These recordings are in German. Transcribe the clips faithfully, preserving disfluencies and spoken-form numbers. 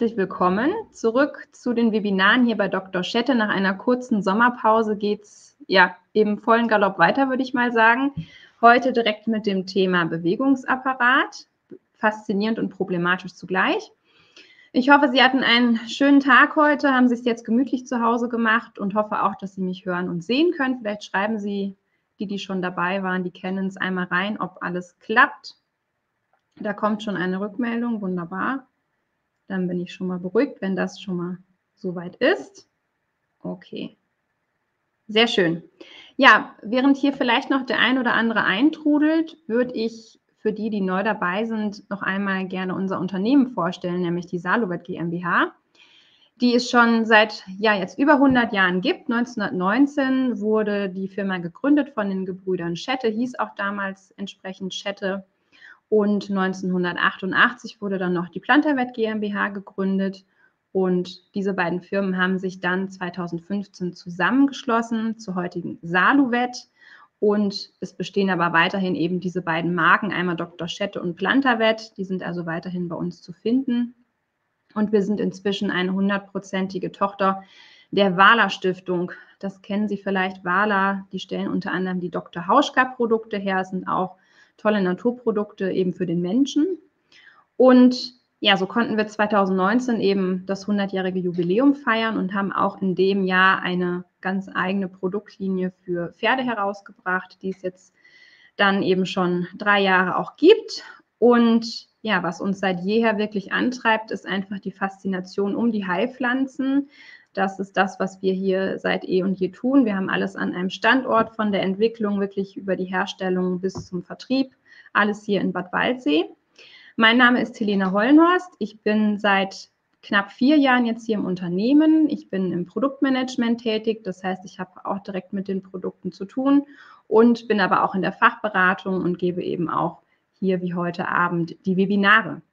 herzlich willkommen zurück zu den Webinaren hier bei Doktor Schette. Nach einer kurzen Sommerpause geht es ja im vollen Galopp weiter, würde ich mal sagen. Heute direkt mit dem Thema Bewegungsapparat. Faszinierend und problematisch zugleich. Ich hoffe, Sie hatten einen schönen Tag heute, haben sich jetzt gemütlich zu Hause gemacht und hoffe auch, dass Sie mich hören und sehen können. Vielleicht schreiben Sie, die, die schon dabei waren, die kennen es, einmal rein, ob alles klappt. Da kommt schon eine Rückmeldung, wunderbar. Dann bin ich schon mal beruhigt, wenn das schon mal soweit ist. Okay, sehr schön. Ja, während hier vielleicht noch der ein oder andere eintrudelt, würde ich für die, die neu dabei sind, noch einmal gerne unser Unternehmen vorstellen, nämlich die Saluvet GmbH, die es schon seit ja, jetzt über hundert Jahren gibt. neunzehnhundertneunzehn wurde die Firma gegründet von den Gebrüdern Schette, hieß auch damals entsprechend Schette. Und neunzehnhundertachtundachtzig wurde dann noch die Plantavet GmbH gegründet. Und diese beiden Firmen haben sich dann zweitausendfünfzehn zusammengeschlossen zur heutigen Saluvet. Und es bestehen aber weiterhin eben diese beiden Marken, einmal Doktor Schette und Plantavet. Die sind also weiterhin bei uns zu finden. Und wir sind inzwischen eine hundertprozentige Tochter der Wahler Stiftung. Das kennen Sie vielleicht, Wahler, die stellen unter anderem die Doktor Hauschka Produkte her, das sind auch tolle Naturprodukte eben für den Menschen. Und ja, so konnten wir zweitausendneunzehn eben das hundertjährige Jubiläum feiern und haben auch in dem Jahr eine ganz eigene Produktlinie für Pferde herausgebracht, die es jetzt dann eben schon drei Jahre auch gibt. Und ja, was uns seit jeher wirklich antreibt, ist einfach die Faszination um die Heilpflanzen. Das ist das, was wir hier seit eh und je tun. Wir haben alles an einem Standort, von der Entwicklung wirklich über die Herstellung bis zum Vertrieb, alles hier in Bad Waldsee. Mein Name ist Helene Hollenhorst. Ich bin seit knapp vier Jahren jetzt hier im Unternehmen. Ich bin im Produktmanagement tätig, das heißt, ich habe auch direkt mit den Produkten zu tun und bin aber auch in der Fachberatung und gebe eben auch hier wie heute Abend die Webinare.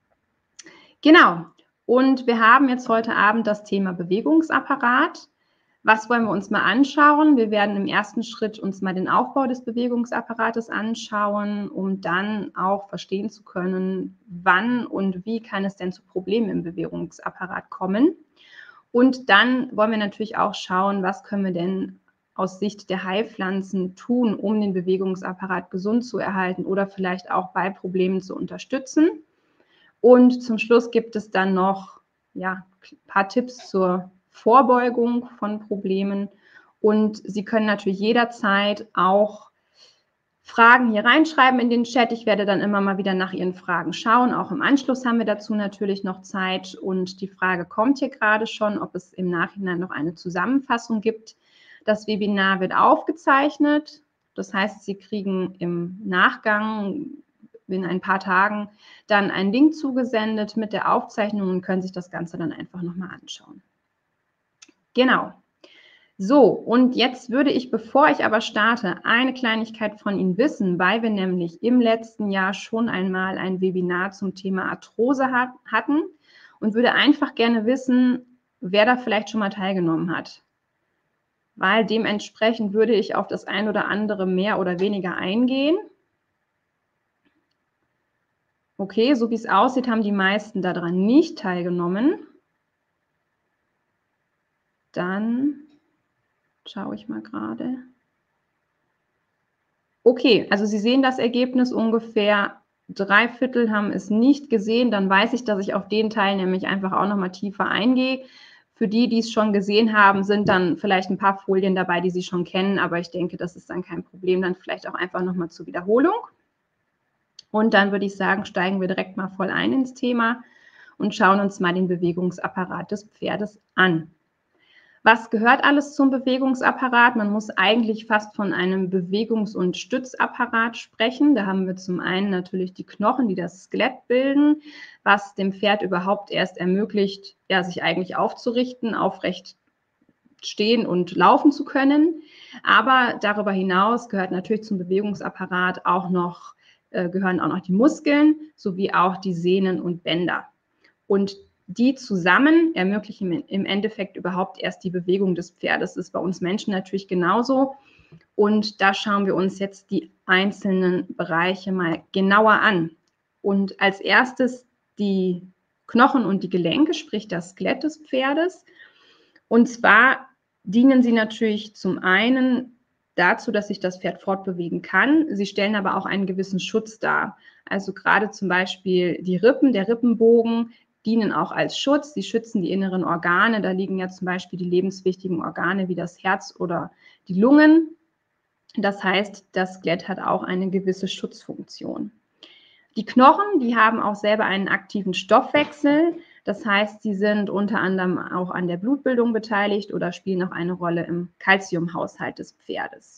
Genau. Und wir haben jetzt heute Abend das Thema Bewegungsapparat. Was wollen wir uns mal anschauen? Wir werden im ersten Schritt uns mal den Aufbau des Bewegungsapparates anschauen, um dann auch verstehen zu können, wann und wie kann es denn zu Problemen im Bewegungsapparat kommen. Und dann wollen wir natürlich auch schauen, was können wir denn aus Sicht der Heilpflanzen tun, um den Bewegungsapparat gesund zu erhalten oder vielleicht auch bei Problemen zu unterstützen. Und zum Schluss gibt es dann noch ja, ein paar Tipps zur Vorbeugung von Problemen. Und Sie können natürlich jederzeit auch Fragen hier reinschreiben in den Chat. Ich werde dann immer mal wieder nach Ihren Fragen schauen. Auch im Anschluss haben wir dazu natürlich noch Zeit. Und die Frage kommt hier gerade schon, ob es im Nachhinein noch eine Zusammenfassung gibt. Das Webinar wird aufgezeichnet. Das heißt, Sie kriegen im Nachgang in ein paar Tagen dann einen Link zugesendet mit der Aufzeichnung und können sich das Ganze dann einfach nochmal anschauen. Genau. So, und jetzt würde ich, bevor ich aber starte, eine Kleinigkeit von Ihnen wissen, weil wir nämlich im letzten Jahr schon einmal ein Webinar zum Thema Arthrose hat, hatten und würde einfach gerne wissen, wer da vielleicht schon mal teilgenommen hat. Weil dementsprechend würde ich auf das ein oder andere mehr oder weniger eingehen. Okay, so wie es aussieht, haben die meisten daran nicht teilgenommen. Dann schaue ich mal gerade. Okay, also Sie sehen das Ergebnis, ungefähr drei Viertel haben es nicht gesehen. Dann weiß ich, dass ich auf den Teil nämlich einfach auch noch mal tiefer eingehe. Für die, die es schon gesehen haben, sind dann vielleicht ein paar Folien dabei, die Sie schon kennen. Aber ich denke, das ist dann kein Problem. Dann vielleicht auch einfach noch mal zur Wiederholung. Und dann würde ich sagen, steigen wir direkt mal voll ein ins Thema und schauen uns mal den Bewegungsapparat des Pferdes an. Was gehört alles zum Bewegungsapparat? Man muss eigentlich fast von einem Bewegungs- und Stützapparat sprechen. Da haben wir zum einen natürlich die Knochen, die das Skelett bilden, was dem Pferd überhaupt erst ermöglicht, ja, sich eigentlich aufzurichten, aufrecht stehen und laufen zu können. Aber darüber hinaus gehört natürlich zum Bewegungsapparat auch noch gehören auch noch die Muskeln sowie auch die Sehnen und Bänder. Und die zusammen ermöglichen im Endeffekt überhaupt erst die Bewegung des Pferdes. Das ist bei uns Menschen natürlich genauso. Und da schauen wir uns jetzt die einzelnen Bereiche mal genauer an. Und als erstes die Knochen und die Gelenke, sprich das Skelett des Pferdes. Und zwar dienen sie natürlich zum einen dazu, dass sich das Pferd fortbewegen kann. Sie stellen aber auch einen gewissen Schutz dar. Also gerade zum Beispiel die Rippen, der Rippenbogen, dienen auch als Schutz. Sie schützen die inneren Organe. Da liegen ja zum Beispiel die lebenswichtigen Organe wie das Herz oder die Lungen. Das heißt, das Skelett hat auch eine gewisse Schutzfunktion. Die Knochen, die haben auch selber einen aktiven Stoffwechsel. Das heißt, sie sind unter anderem auch an der Blutbildung beteiligt oder spielen auch eine Rolle im Kalziumhaushalt des Pferdes.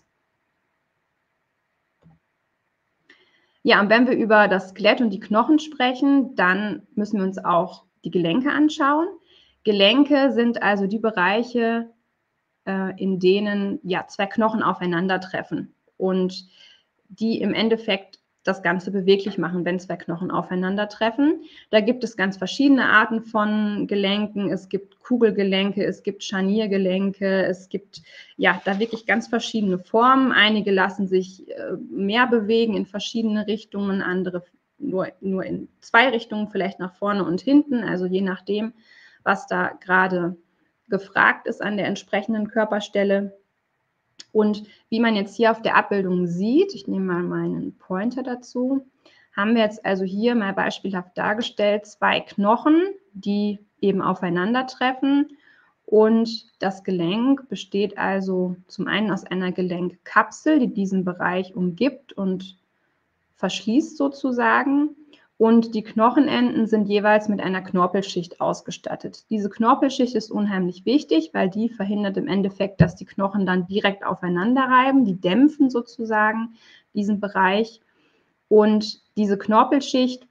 Ja, und wenn wir über das Skelett und die Knochen sprechen, dann müssen wir uns auch die Gelenke anschauen. Gelenke sind also die Bereiche, äh, in denen ja, zwei Knochen aufeinandertreffen und die im Endeffekt das Ganze beweglich machen, wenn zwei Knochen aufeinandertreffen. Da gibt es ganz verschiedene Arten von Gelenken. Es gibt Kugelgelenke, es gibt Scharniergelenke, es gibt ja da wirklich ganz verschiedene Formen. Einige lassen sich äh, mehr bewegen in verschiedene Richtungen, andere nur, nur in zwei Richtungen, vielleicht nach vorne und hinten, also je nachdem, was da gerade gefragt ist an der entsprechenden Körperstelle. Und wie man jetzt hier auf der Abbildung sieht, ich nehme mal meinen Pointer dazu, haben wir jetzt also hier mal beispielhaft dargestellt zwei Knochen, die eben aufeinandertreffen. Und das Gelenk besteht also zum einen aus einer Gelenkkapsel, die diesen Bereich umgibt und verschließt sozusagen. Und die Knochenenden sind jeweils mit einer Knorpelschicht ausgestattet. Diese Knorpelschicht ist unheimlich wichtig, weil die verhindert im Endeffekt, dass die Knochen dann direkt aufeinander reiben. Die dämpfen sozusagen diesen Bereich. Und diese Knorpelschicht,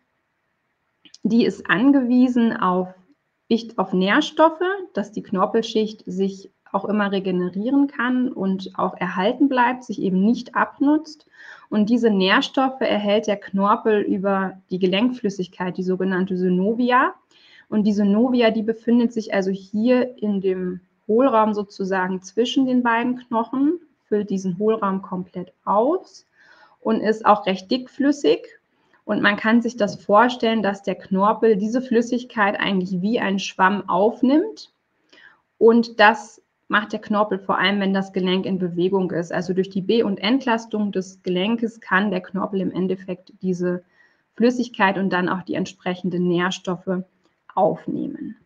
die ist angewiesen auf, auf Nährstoffe, dass die Knorpelschicht sich auch immer regenerieren kann und auch erhalten bleibt, sich eben nicht abnutzt. Und diese Nährstoffe erhält der Knorpel über die Gelenkflüssigkeit, die sogenannte Synovia. Und die Synovia, die befindet sich also hier in dem Hohlraum sozusagen zwischen den beiden Knochen, füllt diesen Hohlraum komplett aus und ist auch recht dickflüssig. Und man kann sich das vorstellen, dass der Knorpel diese Flüssigkeit eigentlich wie ein Schwamm aufnimmt. Und das macht der Knorpel vor allem, wenn das Gelenk in Bewegung ist. Also durch die Be- und Entlastung des Gelenkes kann der Knorpel im Endeffekt diese Flüssigkeit und dann auch die entsprechenden Nährstoffe aufnehmen.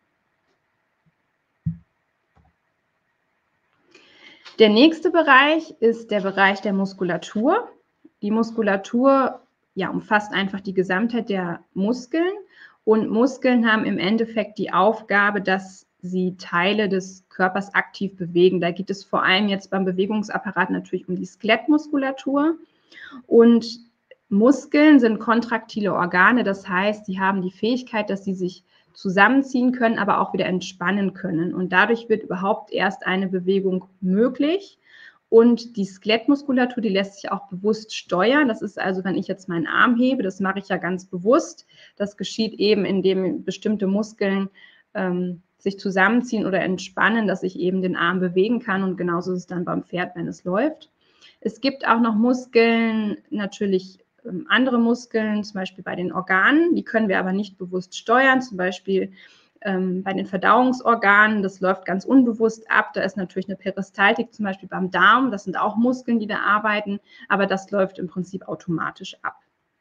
Der nächste Bereich ist der Bereich der Muskulatur. Die Muskulatur ja, umfasst einfach die Gesamtheit der Muskeln. Und Muskeln haben im Endeffekt die Aufgabe, dass sie Teile des Körpers aktiv bewegen. Da geht es vor allem jetzt beim Bewegungsapparat natürlich um die Skelettmuskulatur. Und Muskeln sind kontraktile Organe, das heißt, sie haben die Fähigkeit, dass sie sich zusammenziehen können, aber auch wieder entspannen können. Und dadurch wird überhaupt erst eine Bewegung möglich. Und die Skelettmuskulatur, die lässt sich auch bewusst steuern. Das ist also, wenn ich jetzt meinen Arm hebe, das mache ich ja ganz bewusst. Das geschieht eben, indem bestimmte Muskeln ähm, sich zusammenziehen oder entspannen, dass ich eben den Arm bewegen kann. Und genauso ist es dann beim Pferd, wenn es läuft. Es gibt auch noch Muskeln, natürlich ähm, andere Muskeln, zum Beispiel bei den Organen. Die können wir aber nicht bewusst steuern, zum Beispiel ähm, bei den Verdauungsorganen. Das läuft ganz unbewusst ab. Da ist natürlich eine Peristaltik, zum Beispiel beim Darm. Das sind auch Muskeln, die da arbeiten, aber das läuft im Prinzip automatisch ab.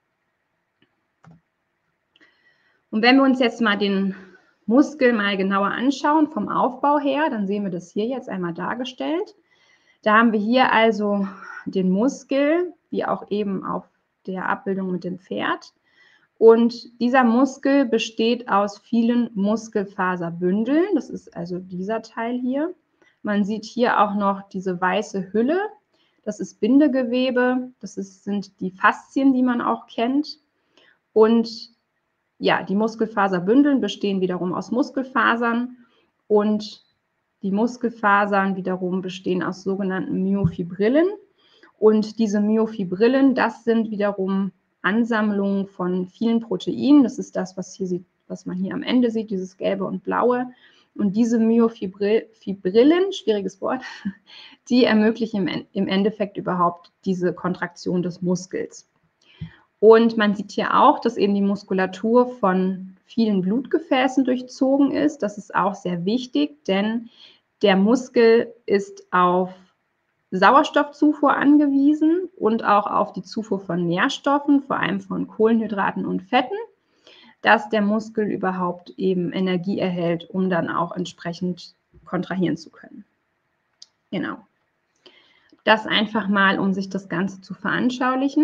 Und wenn wir uns jetzt mal den Muskel mal genauer anschauen vom Aufbau her, dann sehen wir das hier jetzt einmal dargestellt. Da haben wir hier also den Muskel, wie auch eben auf der Abbildung mit dem Pferd. Und dieser Muskel besteht aus vielen Muskelfaserbündeln. Das ist also dieser Teil hier. Man sieht hier auch noch diese weiße Hülle. Das ist Bindegewebe. Das ist, sind die Faszien, die man auch kennt. Und ja, die Muskelfaserbündeln bestehen wiederum aus Muskelfasern und die Muskelfasern wiederum bestehen aus sogenannten Myofibrillen. Und diese Myofibrillen, das sind wiederum Ansammlungen von vielen Proteinen. Das ist das, was, hier sieht, was man hier am Ende sieht, dieses gelbe und blaue. Und diese Myofibrillen, schwieriges Wort, die ermöglichen im Endeffekt überhaupt diese Kontraktion des Muskels. Und man sieht hier auch, dass eben die Muskulatur von vielen Blutgefäßen durchzogen ist. Das ist auch sehr wichtig, denn der Muskel ist auf Sauerstoffzufuhr angewiesen und auch auf die Zufuhr von Nährstoffen, vor allem von Kohlenhydraten und Fetten, dass der Muskel überhaupt eben Energie erhält, um dann auch entsprechend kontrahieren zu können. Genau. Das einfach mal, um sich das Ganze zu veranschaulichen.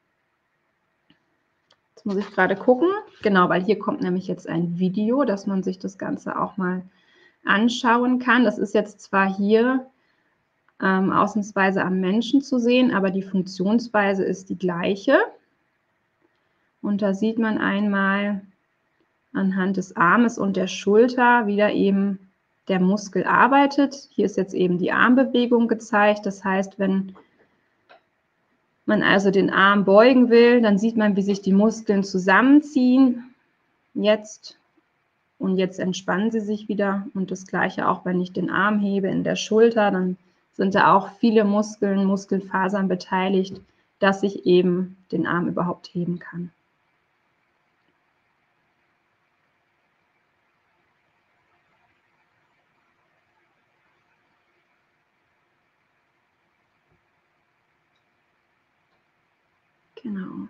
Jetzt muss ich gerade gucken. Genau, weil hier kommt nämlich jetzt ein Video, dass man sich das Ganze auch mal anschauen kann. Das ist jetzt zwar hier ähm, ausnahmsweise am Menschen zu sehen, aber die Funktionsweise ist die gleiche. Und da sieht man einmal anhand des Armes und der Schulter, wie da eben der Muskel arbeitet. Hier ist jetzt eben die Armbewegung gezeigt. Das heißt, wenn man also den Arm beugen will, dann sieht man, wie sich die Muskeln zusammenziehen. Jetzt und jetzt entspannen sie sich wieder. Und das Gleiche auch, wenn ich den Arm hebe in der Schulter, dann sind da auch viele Muskeln, Muskelfasern beteiligt, dass ich eben den Arm überhaupt heben kann. Genau.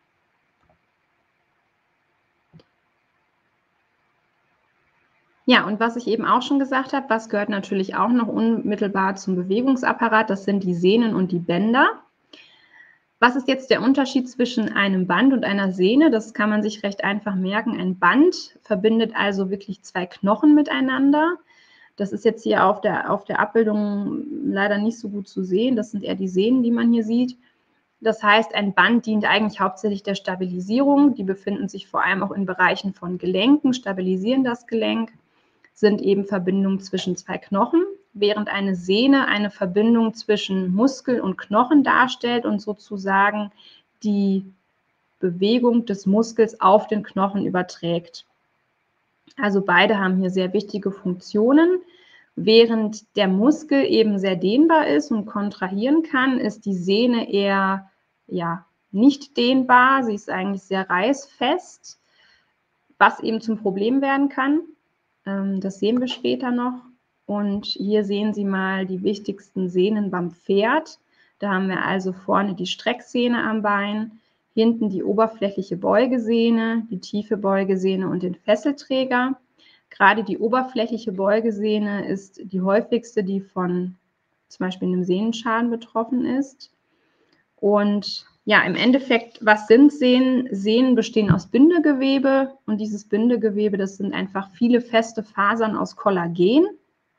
Ja, und was ich eben auch schon gesagt habe, was gehört natürlich auch noch unmittelbar zum Bewegungsapparat, das sind die Sehnen und die Bänder. Was ist jetzt der Unterschied zwischen einem Band und einer Sehne? Das kann man sich recht einfach merken. Ein Band verbindet also wirklich zwei Knochen miteinander. Das ist jetzt hier auf der, auf der Abbildung leider nicht so gut zu sehen. Das sind eher die Sehnen, die man hier sieht. Das heißt, ein Band dient eigentlich hauptsächlich der Stabilisierung. Die befinden sich vor allem auch in Bereichen von Gelenken, stabilisieren das Gelenk, sind eben Verbindungen zwischen zwei Knochen, während eine Sehne eine Verbindung zwischen Muskel und Knochen darstellt und sozusagen die Bewegung des Muskels auf den Knochen überträgt. Also beide haben hier sehr wichtige Funktionen. Während der Muskel eben sehr dehnbar ist und kontrahieren kann, ist die Sehne eher ja, nicht dehnbar. Sie ist eigentlich sehr reißfest, was eben zum Problem werden kann. Das sehen wir später noch. Und hier sehen Sie mal die wichtigsten Sehnen beim Pferd. Da haben wir also vorne die Strecksehne am Bein, hinten die oberflächliche Beugesehne, die tiefe Beugesehne und den Fesselträger. Gerade die oberflächliche Beugesehne ist die häufigste, die von zum Beispiel einem Sehnenschaden betroffen ist. Und ja, im Endeffekt, was sind Sehnen? Sehnen bestehen aus Bindegewebe und dieses Bindegewebe, das sind einfach viele feste Fasern aus Kollagen.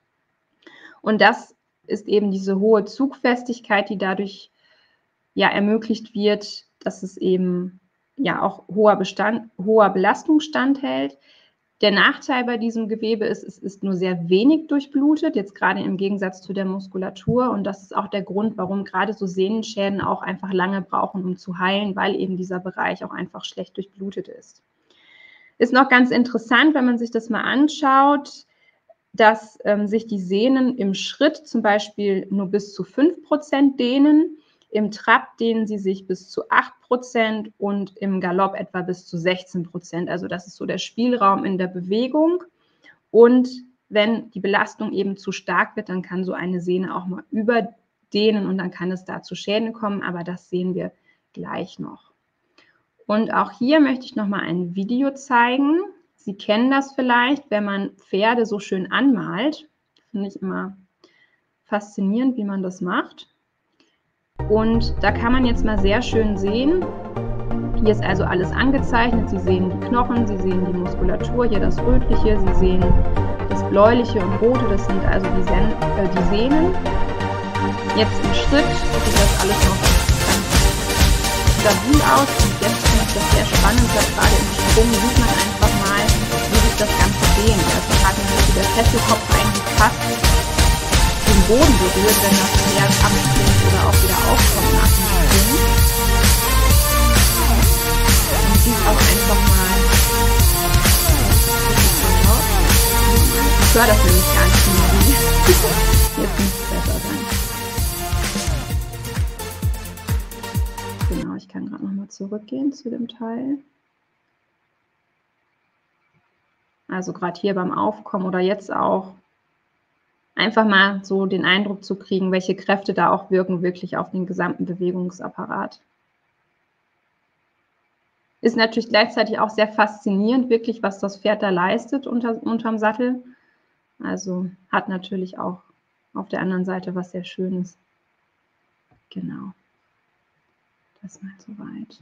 Und das ist eben diese hohe Zugfestigkeit, die dadurch ja ermöglicht wird, dass es eben ja auch hoher Bestand, hoher Belastung standhält. Der Nachteil bei diesem Gewebe ist, es ist nur sehr wenig durchblutet, jetzt gerade im Gegensatz zu der Muskulatur. Und das ist auch der Grund, warum gerade so Sehnenschäden auch einfach lange brauchen, um zu heilen, weil eben dieser Bereich auch einfach schlecht durchblutet ist. Ist noch ganz interessant, wenn man sich das mal anschaut, dass ähm, sich die Sehnen im Schritt zum Beispiel nur bis zu fünf Prozent dehnen. Im Trab dehnen sie sich bis zu acht Prozent und im Galopp etwa bis zu sechzehn Prozent. Also das ist so der Spielraum in der Bewegung. Und wenn die Belastung eben zu stark wird, dann kann so eine Sehne auch mal überdehnen und dann kann es da zu Schäden kommen. Aber das sehen wir gleich noch. Und auch hier möchte ich noch mal ein Video zeigen. Sie kennen das vielleicht, wenn man Pferde so schön anmalt. Finde ich immer faszinierend, wie man das macht. Und da kann man jetzt mal sehr schön sehen, hier ist also alles angezeichnet. Sie sehen die Knochen, Sie sehen die Muskulatur, hier das Rötliche, Sie sehen das Bläuliche und Rote, das sind also die, Sen äh, die Sehnen. Jetzt im Schritt sieht das alles noch ganz stabil aus. Und jetzt finde ich das sehr spannend, weil gerade im Sprung sieht man einfach mal, wie sich das Ganze dehnt. Also gerade wie der Fesselkopf eigentlich fast den Boden berührt, wenn das Pferd abspringt oder auch wieder aufkommt nach dem Sprung. Man sieht auch einfach mal, ich höre das nämlich gar nicht mehr. Jetzt muss es besser sein. Genau, ich kann gerade nochmal zurückgehen zu dem Teil. Also gerade hier beim Aufkommen oder jetzt auch. Einfach mal so den Eindruck zu kriegen, welche Kräfte da auch wirken, wirklich auf den gesamten Bewegungsapparat. Ist natürlich gleichzeitig auch sehr faszinierend, wirklich, was das Pferd da leistet unter, unterm Sattel. Also hat natürlich auch auf der anderen Seite was sehr Schönes. Genau. Das mal soweit.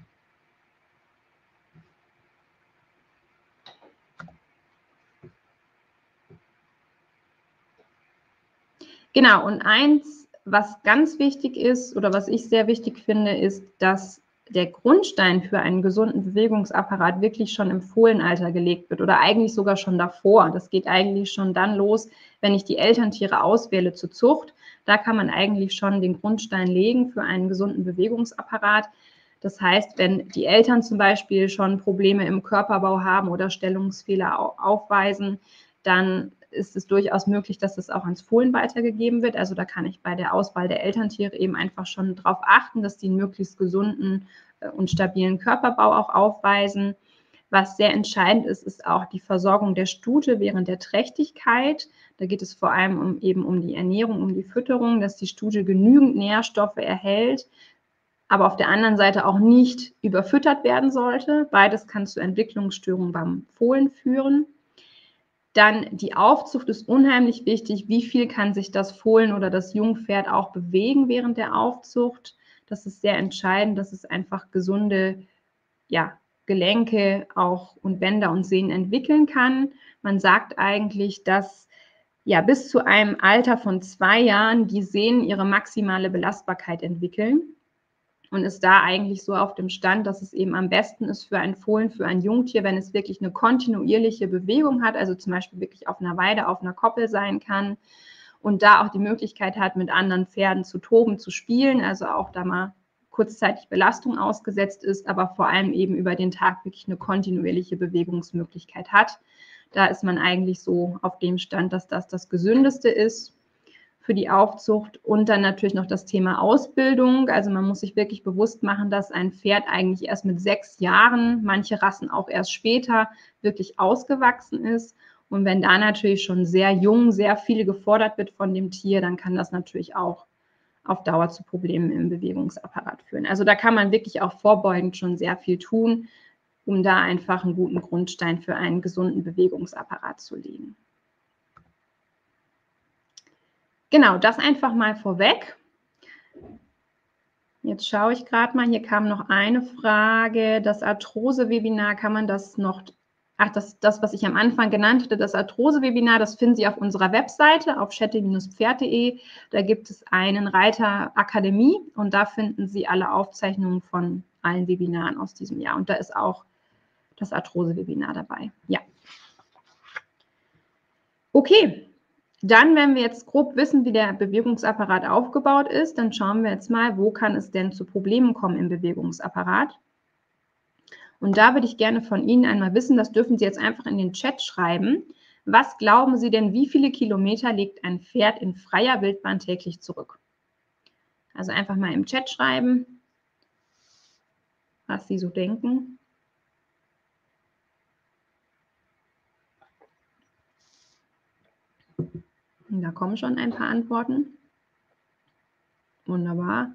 Genau, und eins, was ganz wichtig ist oder was ich sehr wichtig finde, ist, dass der Grundstein für einen gesunden Bewegungsapparat wirklich schon im Fohlenalter gelegt wird oder eigentlich sogar schon davor. Das geht eigentlich schon dann los, wenn ich die Elterntiere auswähle zur Zucht. Da kann man eigentlich schon den Grundstein legen für einen gesunden Bewegungsapparat. Das heißt, wenn die Eltern zum Beispiel schon Probleme im Körperbau haben oder Stellungsfehler aufweisen, dann ist es durchaus möglich, dass es auch ans Fohlen weitergegeben wird. Also da kann ich bei der Auswahl der Elterntiere eben einfach schon darauf achten, dass die einen möglichst gesunden und stabilen Körperbau auch aufweisen. Was sehr entscheidend ist, ist auch die Versorgung der Stute während der Trächtigkeit. Da geht es vor allem um, eben um die Ernährung, um die Fütterung, dass die Stute genügend Nährstoffe erhält, aber auf der anderen Seite auch nicht überfüttert werden sollte. Beides kann zu Entwicklungsstörungen beim Fohlen führen. Dann die Aufzucht ist unheimlich wichtig. Wie viel kann sich das Fohlen oder das Jungpferd auch bewegen während der Aufzucht? Das ist sehr entscheidend, dass es einfach gesunde, ja, Gelenke auch und Bänder und Sehnen entwickeln kann. Man sagt eigentlich, dass ja bis zu einem Alter von zwei Jahren die Sehnen ihre maximale Belastbarkeit entwickeln. Und ist da eigentlich so auf dem Stand, dass es eben am besten ist für ein Fohlen, für ein Jungtier, wenn es wirklich eine kontinuierliche Bewegung hat, also zum Beispiel wirklich auf einer Weide, auf einer Koppel sein kann und da auch die Möglichkeit hat, mit anderen Pferden zu toben, zu spielen, also auch da mal kurzzeitig Belastung ausgesetzt ist, aber vor allem eben über den Tag wirklich eine kontinuierliche Bewegungsmöglichkeit hat. Da ist man eigentlich so auf dem Stand, dass das das Gesündeste ist für die Aufzucht. Und dann natürlich noch das Thema Ausbildung. Also man muss sich wirklich bewusst machen, dass ein Pferd eigentlich erst mit sechs Jahren, manche Rassen auch erst später, wirklich ausgewachsen ist. Und wenn da natürlich schon sehr jung sehr viel gefordert wird von dem Tier, dann kann das natürlich auch auf Dauer zu Problemen im Bewegungsapparat führen. Also da kann man wirklich auch vorbeugend schon sehr viel tun, um da einfach einen guten Grundstein für einen gesunden Bewegungsapparat zu legen. Genau, das einfach mal vorweg. Jetzt schaue ich gerade mal, hier kam noch eine Frage, das Arthrose-Webinar, kann man das noch, ach, das, das, was ich am Anfang genannt hatte, das Arthrose-Webinar, das finden Sie auf unserer Webseite, auf schette Pferd punkt de. Da gibt es einen Reiter Akademie und da finden Sie alle Aufzeichnungen von allen Webinaren aus diesem Jahr. Und da ist auch das Arthrose-Webinar dabei. Ja. Okay. Dann, wenn wir jetzt grob wissen, wie der Bewegungsapparat aufgebaut ist, dann schauen wir jetzt mal, wo kann es denn zu Problemen kommen im Bewegungsapparat. Und da würde ich gerne von Ihnen einmal wissen, das dürfen Sie jetzt einfach in den Chat schreiben. Was glauben Sie denn, wie viele Kilometer legt ein Pferd in freier Wildbahn täglich zurück? Also einfach mal im Chat schreiben, was Sie so denken. Und da kommen schon ein paar Antworten. Wunderbar.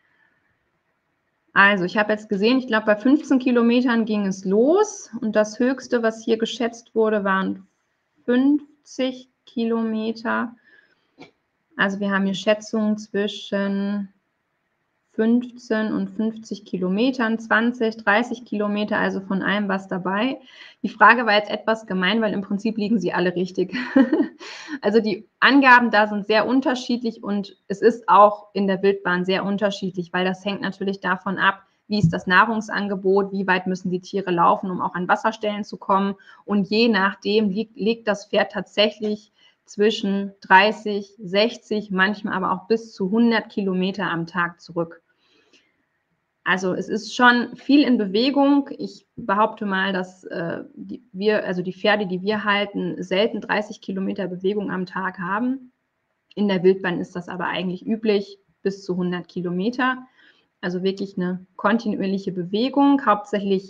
Also ich habe jetzt gesehen, ich glaube bei fünfzehn Kilometern ging es los und das höchste, was hier geschätzt wurde, waren fünfzig Kilometer. Also wir haben hier Schätzungen zwischen fünfzehn und fünfzig Kilometern, zwanzig, dreißig Kilometer, also von allem was dabei. Die Frage war jetzt etwas gemein, weil im Prinzip liegen sie alle richtig. Also die Angaben da sind sehr unterschiedlich und es ist auch in der Wildbahn sehr unterschiedlich, weil das hängt natürlich davon ab, wie ist das Nahrungsangebot, wie weit müssen die Tiere laufen, um auch an Wasserstellen zu kommen. Und je nachdem liegt, liegt das Pferd tatsächlich zwischen dreißig, sechzig, manchmal aber auch bis zu hundert Kilometer am Tag zurück. Also es ist schon viel in Bewegung. Ich behaupte mal, dass äh, die, wir, also die Pferde, die wir halten, selten dreißig Kilometer Bewegung am Tag haben. In der Wildbahn ist das aber eigentlich üblich, bis zu hundert Kilometer. Also wirklich eine kontinuierliche Bewegung, hauptsächlich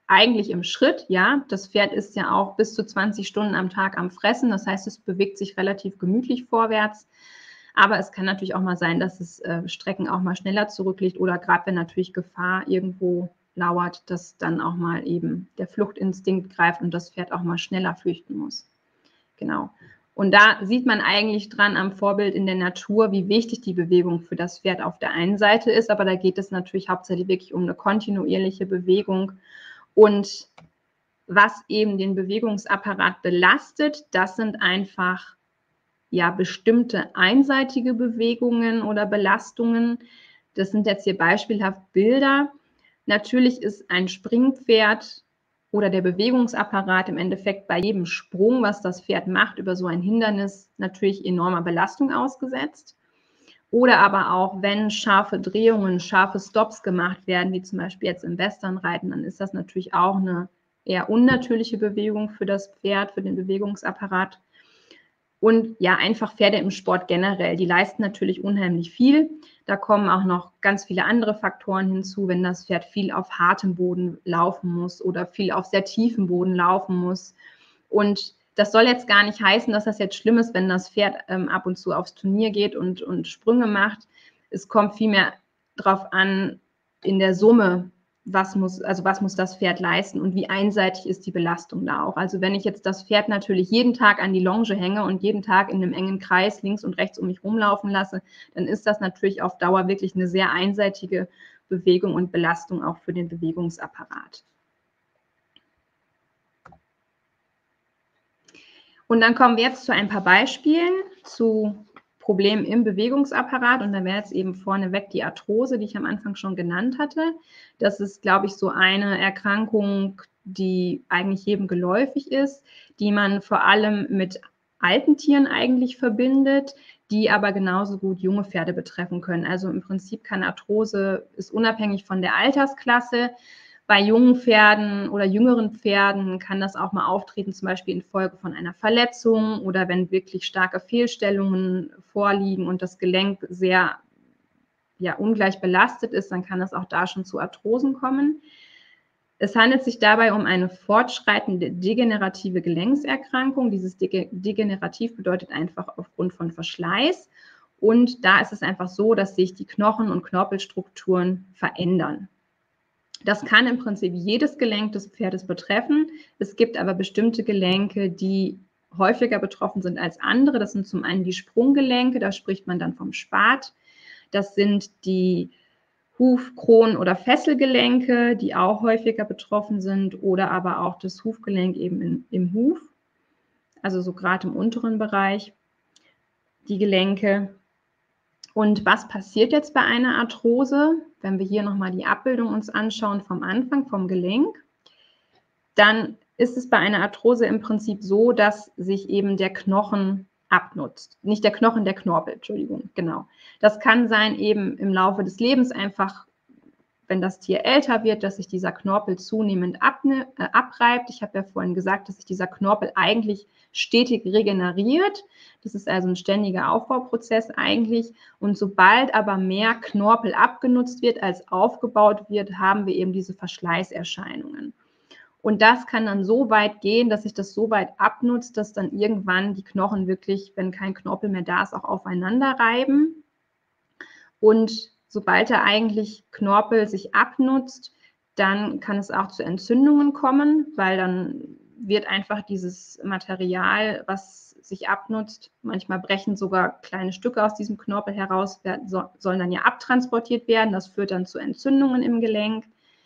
eigentlich im Schritt, ja. Das Pferd ist ja auch bis zu zwanzig Stunden am Tag am Fressen. Das heißt, es bewegt sich relativ gemütlich vorwärts. Aber es kann natürlich auch mal sein, dass es äh, Strecken auch mal schneller zurücklegt oder gerade wenn natürlich Gefahr irgendwo lauert, dass dann auch mal eben der Fluchtinstinkt greift und das Pferd auch mal schneller flüchten muss. Genau. Und da sieht man eigentlich dran am Vorbild in der Natur, wie wichtig die Bewegung für das Pferd auf der einen Seite ist, aber da geht es natürlich hauptsächlich wirklich um eine kontinuierliche Bewegung. Und was eben den Bewegungsapparat belastet, das sind einfach ja bestimmte einseitige Bewegungen oder Belastungen. Das sind jetzt hier beispielhaft Bilder. Natürlich ist ein Springpferd oder der Bewegungsapparat im Endeffekt bei jedem Sprung, was das Pferd macht, über so ein Hindernis natürlich enormer Belastung ausgesetzt. Oder aber auch, wenn scharfe Drehungen, scharfe Stops gemacht werden, wie zum Beispiel jetzt im Westernreiten, dann ist das natürlich auch eine eher unnatürliche Bewegung für das Pferd, für den Bewegungsapparat. Und ja, einfach Pferde im Sport generell, die leisten natürlich unheimlich viel. Da kommen auch noch ganz viele andere Faktoren hinzu, wenn das Pferd viel auf hartem Boden laufen muss oder viel auf sehr tiefem Boden laufen muss. Und das soll jetzt gar nicht heißen, dass das jetzt schlimm ist, wenn das Pferd ähm, ab und zu aufs Turnier geht und, und Sprünge macht. Es kommt vielmehr darauf an, in der Summe, was muss, also was muss das Pferd leisten und wie einseitig ist die Belastung da auch. Also wenn ich jetzt das Pferd natürlich jeden Tag an die Longe hänge und jeden Tag in einem engen Kreis links und rechts um mich rumlaufen lasse, dann ist das natürlich auf Dauer wirklich eine sehr einseitige Bewegung und Belastung auch für den Bewegungsapparat. Und dann kommen wir jetzt zu ein paar Beispielen zu Problemen im Bewegungsapparat. Und da wäre jetzt eben vorneweg die Arthrose, die ich am Anfang schon genannt hatte. Das ist, glaube ich, so eine Erkrankung, die eigentlich jedem geläufig ist, die man vor allem mit alten Tieren eigentlich verbindet, die aber genauso gut junge Pferde betreffen können. Also im Prinzip kann Arthrose, ist unabhängig von der Altersklasse. Bei jungen Pferden oder jüngeren Pferden kann das auch mal auftreten, zum Beispiel infolge von einer Verletzung oder wenn wirklich starke Fehlstellungen vorliegen und das Gelenk sehr ja, ungleich belastet ist, dann kann es auch da schon zu Arthrosen kommen. Es handelt sich dabei um eine fortschreitende degenerative Gelenkserkrankung. Dieses degenerativ bedeutet einfach aufgrund von Verschleiß. Und da ist es einfach so, dass sich die Knochen- und Knorpelstrukturen verändern. Das kann im Prinzip jedes Gelenk des Pferdes betreffen. Es gibt aber bestimmte Gelenke, die häufiger betroffen sind als andere. Das sind zum einen die Sprunggelenke, da spricht man dann vom Spat. Das sind die Huf-, Kron- oder Fesselgelenke, die auch häufiger betroffen sind, oder aber auch das Hufgelenk eben in, im Huf, also so gerade im unteren Bereich, die Gelenke. Und was passiert jetzt bei einer Arthrose, wenn wir hier nochmal die Abbildung uns anschauen vom Anfang, vom Gelenk? Dann ist es bei einer Arthrose im Prinzip so, dass sich eben der Knochen abnutzt. Nicht der Knochen, der Knorpel, Entschuldigung, genau. Das kann sein eben im Laufe des Lebens einfach, wenn das Tier älter wird, dass sich dieser Knorpel zunehmend abne, äh, abreibt. Ich habe ja vorhin gesagt, dass sich dieser Knorpel eigentlich stetig regeneriert. Das ist also ein ständiger Aufbauprozess eigentlich. Und sobald aber mehr Knorpel abgenutzt wird, als aufgebaut wird, haben wir eben diese Verschleißerscheinungen. Und das kann dann so weit gehen, dass sich das so weit abnutzt, dass dann irgendwann die Knochen wirklich, wenn kein Knorpel mehr da ist, auch aufeinander reiben. Und sobald der eigentlich Knorpel sich abnutzt, dann kann es auch zu Entzündungen kommen, weil dann wird einfach dieses Material, was sich abnutzt, manchmal brechen sogar kleine Stücke aus diesem Knorpel heraus, sollen dann ja abtransportiert werden. Das führt dann zu Entzündungen im Gelenk.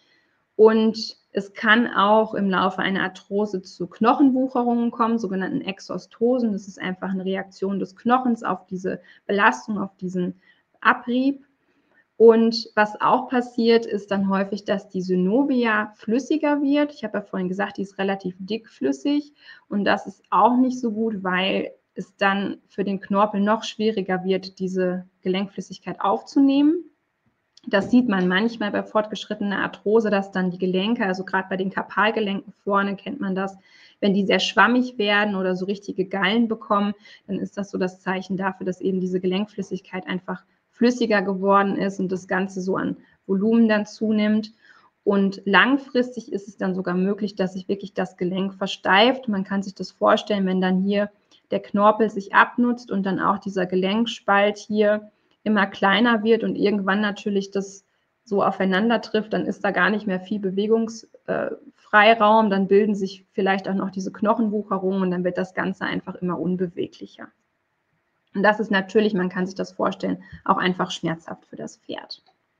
Und es kann auch im Laufe einer Arthrose zu Knochenwucherungen kommen, sogenannten Exostosen. Das ist einfach eine Reaktion des Knochens auf diese Belastung, auf diesen Abrieb. Und was auch passiert, ist dann häufig, dass die Synovia flüssiger wird. Ich habe ja vorhin gesagt, die ist relativ dickflüssig und das ist auch nicht so gut, weil es dann für den Knorpel noch schwieriger wird, diese Gelenkflüssigkeit aufzunehmen. Das sieht man manchmal bei fortgeschrittener Arthrose, dass dann die Gelenke, also gerade bei den Karpalgelenken vorne kennt man das, wenn die sehr schwammig werden oder so richtige Gallen bekommen, dann ist das so das Zeichen dafür, dass eben diese Gelenkflüssigkeit einfach flüssiger geworden ist und das Ganze so an Volumen dann zunimmt. Und langfristig ist es dann sogar möglich, dass sich wirklich das Gelenk versteift. Man kann sich das vorstellen, wenn dann hier der Knorpel sich abnutzt und dann auch dieser Gelenkspalt hier immer kleiner wird und irgendwann natürlich das so aufeinander trifft, dann ist da gar nicht mehr viel Bewegungsfreiraum, dann bilden sich vielleicht auch noch diese Knochenwucherungen und dann wird das Ganze einfach immer unbeweglicher. Und das ist natürlich, man kann sich das vorstellen, auch einfach schmerzhaft für das Pferd.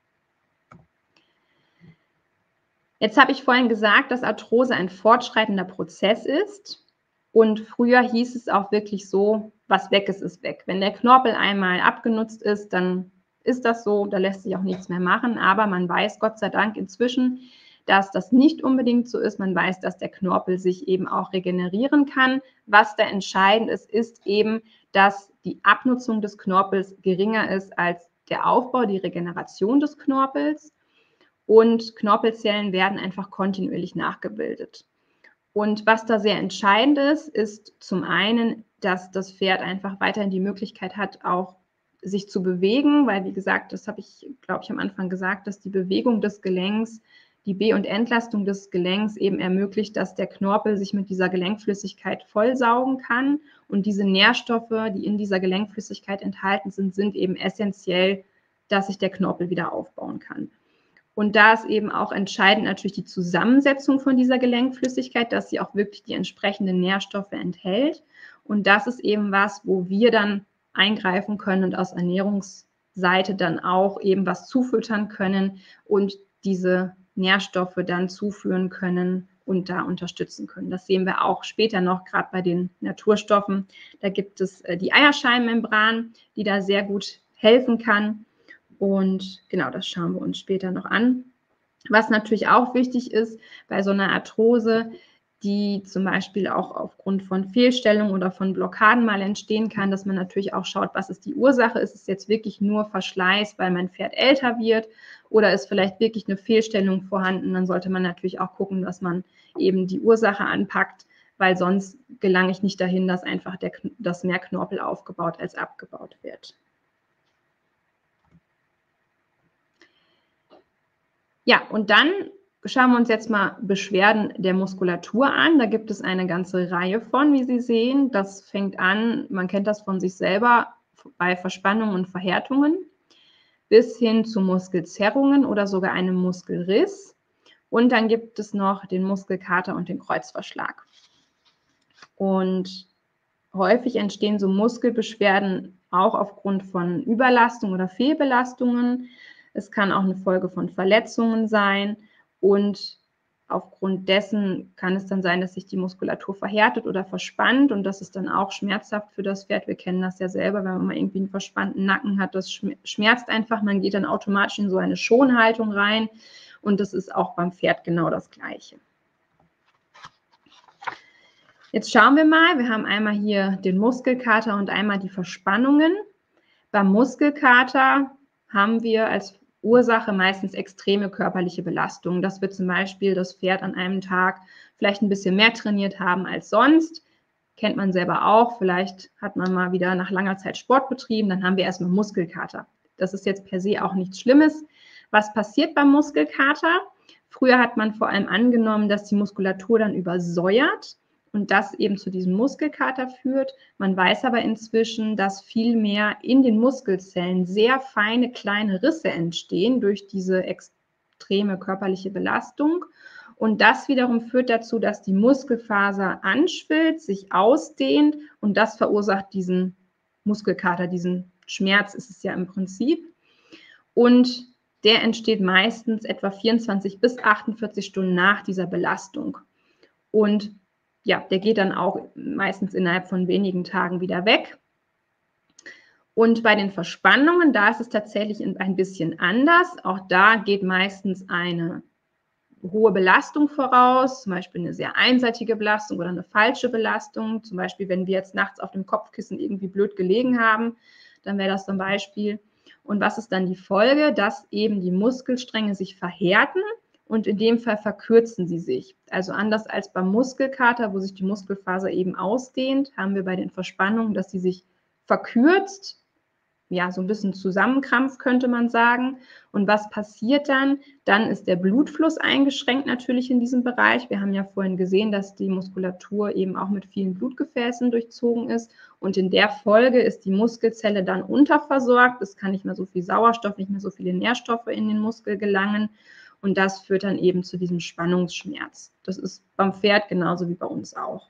Jetzt habe ich vorhin gesagt, dass Arthrose ein fortschreitender Prozess ist. Und früher hieß es auch wirklich so, was weg ist, ist weg. Wenn der Knorpel einmal abgenutzt ist, dann ist das so, da lässt sich auch nichts mehr machen. Aber man weiß Gott sei Dank inzwischen, dass das nicht unbedingt so ist. Man weiß, dass der Knorpel sich eben auch regenerieren kann. Was da entscheidend ist, ist eben, dass die Abnutzung des Knorpels geringer ist als der Aufbau, die Regeneration des Knorpels. Und Knorpelzellen werden einfach kontinuierlich nachgebildet. Und was da sehr entscheidend ist, ist zum einen, dass das Pferd einfach weiterhin die Möglichkeit hat, auch sich zu bewegen, weil, wie gesagt, das habe ich, glaube ich, am Anfang gesagt, dass die Bewegung des Gelenks, die Be- und Entlastung des Gelenks eben ermöglicht, dass der Knorpel sich mit dieser Gelenkflüssigkeit vollsaugen kann. Und diese Nährstoffe, die in dieser Gelenkflüssigkeit enthalten sind, sind eben essentiell, dass sich der Knorpel wieder aufbauen kann. Und da ist eben auch entscheidend natürlich die Zusammensetzung von dieser Gelenkflüssigkeit, dass sie auch wirklich die entsprechenden Nährstoffe enthält. Und das ist eben was, wo wir dann eingreifen können und aus Ernährungsseite dann auch eben was zufüttern können und diese Nährstoffe dann zuführen können und da unterstützen können. Das sehen wir auch später noch, gerade bei den Naturstoffen. Da gibt es die Eierscheinmembran, die da sehr gut helfen kann. Und genau, das schauen wir uns später noch an. Was natürlich auch wichtig ist bei so einer Arthrose, die zum Beispiel auch aufgrund von Fehlstellungen oder von Blockaden mal entstehen kann, dass man natürlich auch schaut, was ist die Ursache? Ist es jetzt wirklich nur Verschleiß, weil mein Pferd älter wird, oder ist vielleicht wirklich eine Fehlstellung vorhanden? Dann sollte man natürlich auch gucken, dass man eben die Ursache anpackt, weil sonst gelange ich nicht dahin, dass einfach der, dass mehr Knorpel aufgebaut als abgebaut wird. Ja, und dann schauen wir uns jetzt mal Beschwerden der Muskulatur an. Da gibt es eine ganze Reihe von, wie Sie sehen. Das fängt an, man kennt das von sich selber, bei Verspannungen und Verhärtungen, bis hin zu Muskelzerrungen oder sogar einem Muskelriss. Und dann gibt es noch den Muskelkater und den Kreuzverschlag. Und häufig entstehen so Muskelbeschwerden auch aufgrund von Überlastung oder Fehlbelastungen. Es kann auch eine Folge von Verletzungen sein und aufgrund dessen kann es dann sein, dass sich die Muskulatur verhärtet oder verspannt und das ist dann auch schmerzhaft für das Pferd. Wir kennen das ja selber, wenn man mal irgendwie einen verspannten Nacken hat, das schmerzt einfach, man geht dann automatisch in so eine Schonhaltung rein und das ist auch beim Pferd genau das Gleiche. Jetzt schauen wir mal, wir haben einmal hier den Muskelkater und einmal die Verspannungen. Beim Muskelkater haben wir als Ursache meistens extreme körperliche Belastungen. Das wird zum Beispiel das Pferd an einem Tag vielleicht ein bisschen mehr trainiert haben als sonst. Kennt man selber auch, vielleicht hat man mal wieder nach langer Zeit Sport betrieben, dann haben wir erstmal Muskelkater. Das ist jetzt per se auch nichts Schlimmes. Was passiert beim Muskelkater? Früher hat man vor allem angenommen, dass die Muskulatur dann übersäuert und das eben zu diesem Muskelkater führt. Man weiß aber inzwischen, dass vielmehr in den Muskelzellen sehr feine kleine Risse entstehen durch diese extreme körperliche Belastung. Und das wiederum führt dazu, dass die Muskelfaser anschwillt, sich ausdehnt und das verursacht diesen Muskelkater, diesen Schmerz ist es ja im Prinzip. Und der entsteht meistens etwa vierundzwanzig bis achtundvierzig Stunden nach dieser Belastung. Und ja, der geht dann auch meistens innerhalb von wenigen Tagen wieder weg. Und bei den Verspannungen, da ist es tatsächlich ein bisschen anders. Auch da geht meistens eine hohe Belastung voraus, zum Beispiel eine sehr einseitige Belastung oder eine falsche Belastung. Zum Beispiel, wenn wir jetzt nachts auf dem Kopfkissen irgendwie blöd gelegen haben, dann wäre das zum Beispiel. Und was ist dann die Folge? Dass eben die Muskelstränge sich verhärten. Und in dem Fall verkürzen sie sich. Also anders als beim Muskelkater, wo sich die Muskelfaser eben ausdehnt, haben wir bei den Verspannungen, dass sie sich verkürzt ja, so ein bisschen zusammenkrampft, könnte man sagen. Und was passiert dann? Dann ist der Blutfluss eingeschränkt natürlich in diesem Bereich. Wir haben ja vorhin gesehen, dass die Muskulatur eben auch mit vielen Blutgefäßen durchzogen ist. Und in der Folge ist die Muskelzelle dann unterversorgt. Es kann nicht mehr so viel Sauerstoff, nicht mehr so viele Nährstoffe in den Muskel gelangen. Und das führt dann eben zu diesem Spannungsschmerz. Das ist beim Pferd genauso wie bei uns auch.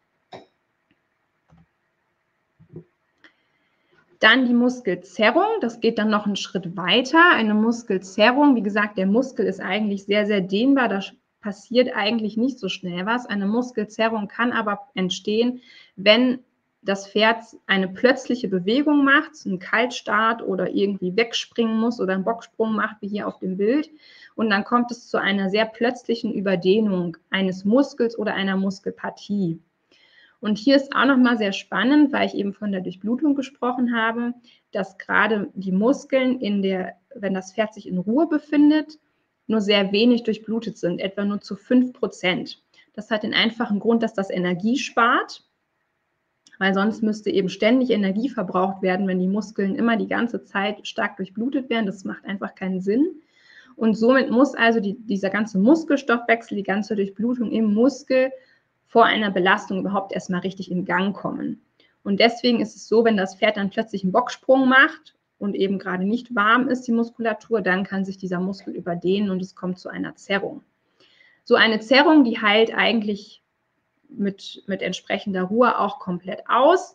Dann die Muskelzerrung, das geht dann noch einen Schritt weiter. Eine Muskelzerrung, wie gesagt, der Muskel ist eigentlich sehr, sehr dehnbar, da passiert eigentlich nicht so schnell was. Eine Muskelzerrung kann aber entstehen, wenn das Pferd eine plötzliche Bewegung macht, einen Kaltstart oder irgendwie wegspringen muss oder einen Bocksprung macht, wie hier auf dem Bild. Und dann kommt es zu einer sehr plötzlichen Überdehnung eines Muskels oder einer Muskelpartie. Und hier ist auch nochmal sehr spannend, weil ich eben von der Durchblutung gesprochen habe, dass gerade die Muskeln, in der, wenn das Pferd sich in Ruhe befindet, nur sehr wenig durchblutet sind, etwa nur zu fünf Prozent. Das hat den einfachen Grund, dass das Energie spart, weil sonst müsste eben ständig Energie verbraucht werden, wenn die Muskeln immer die ganze Zeit stark durchblutet werden. Das macht einfach keinen Sinn. Und somit muss also die, dieser ganze Muskelstoffwechsel, die ganze Durchblutung im Muskel vor einer Belastung überhaupt erstmal richtig in Gang kommen. Und deswegen ist es so, wenn das Pferd dann plötzlich einen Bocksprung macht und eben gerade nicht warm ist, die Muskulatur, dann kann sich dieser Muskel überdehnen und es kommt zu einer Zerrung. So eine Zerrung, die heilt eigentlich mit, mit entsprechender Ruhe auch komplett aus.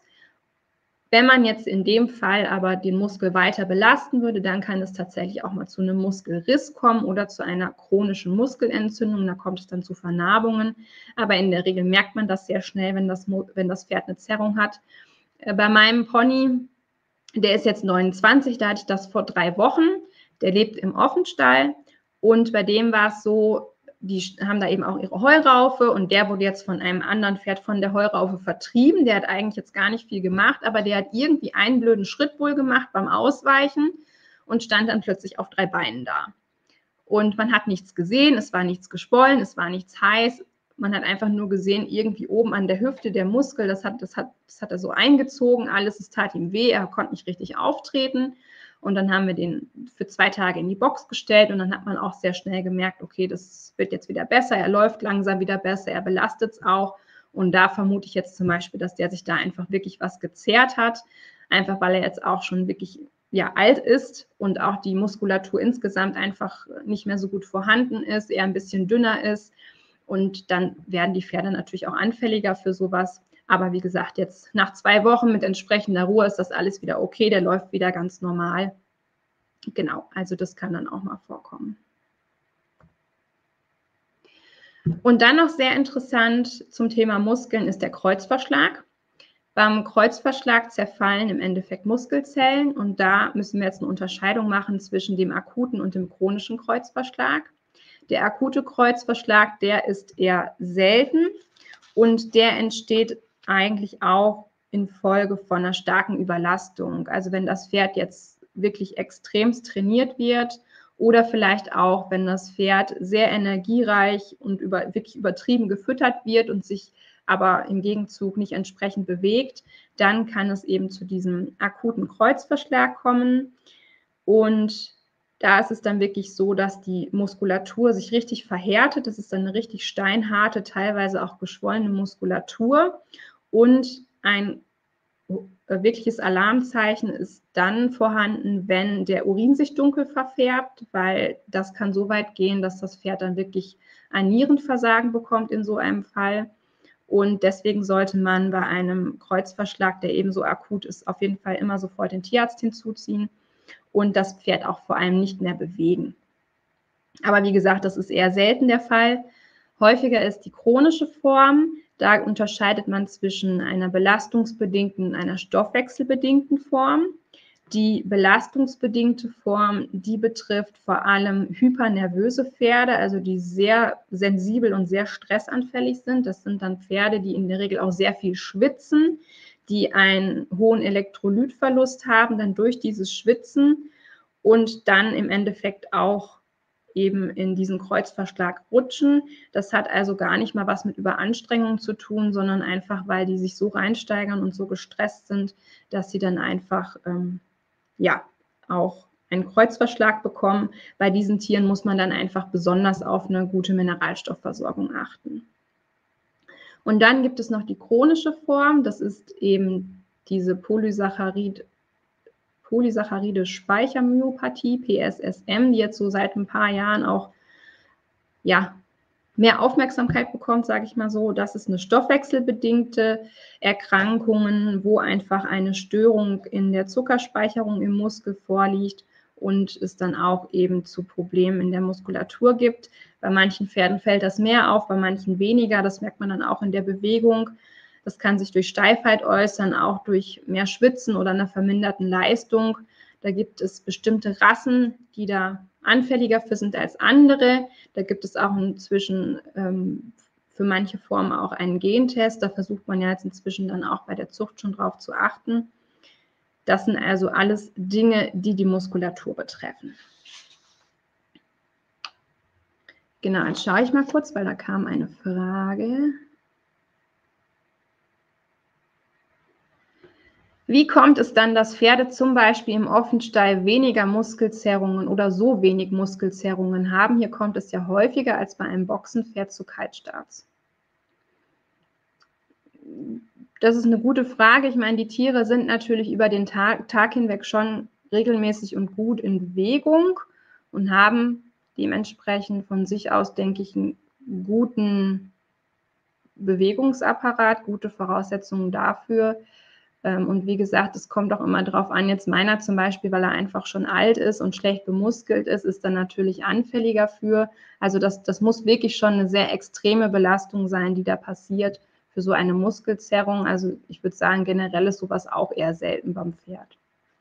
Wenn man jetzt in dem Fall aber den Muskel weiter belasten würde, dann kann es tatsächlich auch mal zu einem Muskelriss kommen oder zu einer chronischen Muskelentzündung. Da kommt es dann zu Vernarbungen. Aber in der Regel merkt man das sehr schnell, wenn das, wenn das Pferd eine Zerrung hat. Bei meinem Pony, der ist jetzt neunundzwanzig, da hatte ich das vor drei Wochen. Der lebt im Offenstall und bei dem war es so, die haben da eben auch ihre Heuraufe und der wurde jetzt von einem anderen Pferd von der Heuraufe vertrieben. Der hat eigentlich jetzt gar nicht viel gemacht, aber der hat irgendwie einen blöden Schritt wohl gemacht beim Ausweichen und stand dann plötzlich auf drei Beinen da. Und man hat nichts gesehen, es war nichts geschwollen, es war nichts heiß. Man hat einfach nur gesehen, irgendwie oben an der Hüfte der Muskel, das hat, das hat, das hat er so eingezogen, alles, es tat ihm weh, er konnte nicht richtig auftreten. Und dann haben wir den für zwei Tage in die Box gestellt und dann hat man auch sehr schnell gemerkt, okay, das wird jetzt wieder besser, er läuft langsam wieder besser, er belastet es auch. Und da vermute ich jetzt zum Beispiel, dass der sich da einfach wirklich was gezerrt hat, einfach weil er jetzt auch schon wirklich ja, alt ist und auch die Muskulatur insgesamt einfach nicht mehr so gut vorhanden ist, eher ein bisschen dünner ist. Und dann werden die Pferde natürlich auch anfälliger für sowas. Aber wie gesagt, jetzt nach zwei Wochen mit entsprechender Ruhe ist das alles wieder okay, der läuft wieder ganz normal. Genau, also das kann dann auch mal vorkommen. Und dann noch sehr interessant zum Thema Muskeln ist der Kreuzverschlag. Beim Kreuzverschlag zerfallen im Endeffekt Muskelzellen und da müssen wir jetzt eine Unterscheidung machen zwischen dem akuten und dem chronischen Kreuzverschlag. Der akute Kreuzverschlag, der ist eher selten und der entsteht eigentlich auch infolge von einer starken Überlastung. Also wenn das Pferd jetzt wirklich extremst trainiert wird oder vielleicht auch, wenn das Pferd sehr energiereich und über, wirklich übertrieben gefüttert wird und sich aber im Gegenzug nicht entsprechend bewegt, dann kann es eben zu diesem akuten Kreuzverschlag kommen. Und da ist es dann wirklich so, dass die Muskulatur sich richtig verhärtet. Das ist dann eine richtig steinharte, teilweise auch geschwollene Muskulatur. Und ein wirkliches Alarmzeichen ist dann vorhanden, wenn der Urin sich dunkel verfärbt, weil das kann so weit gehen, dass das Pferd dann wirklich ein Nierenversagen bekommt in so einem Fall. Und deswegen sollte man bei einem Kreuzverschlag, der ebenso akut ist, auf jeden Fall immer sofort den Tierarzt hinzuziehen und das Pferd auch vor allem nicht mehr bewegen. Aber wie gesagt, das ist eher selten der Fall. Häufiger ist die chronische Form. Da unterscheidet man zwischen einer belastungsbedingten und einer stoffwechselbedingten Form. Die belastungsbedingte Form, die betrifft vor allem hypernervöse Pferde, also die sehr sensibel und sehr stressanfällig sind. Das sind dann Pferde, die in der Regel auch sehr viel schwitzen, die einen hohen Elektrolytverlust haben, dann durch dieses Schwitzen und dann im Endeffekt auch eben in diesen Kreuzverschlag rutschen. Das hat also gar nicht mal was mit Überanstrengung zu tun, sondern einfach, weil die sich so reinsteigern und so gestresst sind, dass sie dann einfach ähm, ja auch einen Kreuzverschlag bekommen. Bei diesen Tieren muss man dann einfach besonders auf eine gute Mineralstoffversorgung achten. Und dann gibt es noch die chronische Form, das ist eben diese Polysaccharid, Polysaccharide Speichermyopathie, P S S M, die jetzt so seit ein paar Jahren auch ja, mehr Aufmerksamkeit bekommt, sage ich mal so. Das ist eine stoffwechselbedingte Erkrankung, wo einfach eine Störung in der Zuckerspeicherung im Muskel vorliegt und es dann auch eben zu Problemen in der Muskulatur gibt. Bei manchen Pferden fällt das mehr auf, bei manchen weniger. Das merkt man dann auch in der Bewegung. Das kann sich durch Steifheit äußern, auch durch mehr Schwitzen oder einer verminderten Leistung. Da gibt es bestimmte Rassen, die da anfälliger für sind als andere. Da gibt es auch inzwischen ähm, für manche Formen auch einen Gentest. Da versucht man ja jetzt inzwischen dann auch bei der Zucht schon drauf zu achten. Das sind also alles Dinge, die die Muskulatur betreffen. Genau, jetzt schaue ich mal kurz, weil da kam eine Frage. Wie kommt es dann, dass Pferde zum Beispiel im Offenstall weniger Muskelzerrungen oder so wenig Muskelzerrungen haben? Hier kommt es ja häufiger als bei einem Boxenpferd zu Kaltstarts. Das ist eine gute Frage. Ich meine, die Tiere sind natürlich über den Tag, Tag hinweg schon regelmäßig und gut in Bewegung und haben dementsprechend von sich aus, denke ich, einen guten Bewegungsapparat, gute Voraussetzungen dafür. Und wie gesagt, es kommt auch immer darauf an, jetzt meiner zum Beispiel, weil er einfach schon alt ist und schlecht bemuskelt ist, ist dann natürlich anfälliger für. Also das, das muss wirklich schon eine sehr extreme Belastung sein, die da passiert für so eine Muskelzerrung. Also ich würde sagen, generell ist sowas auch eher selten beim Pferd.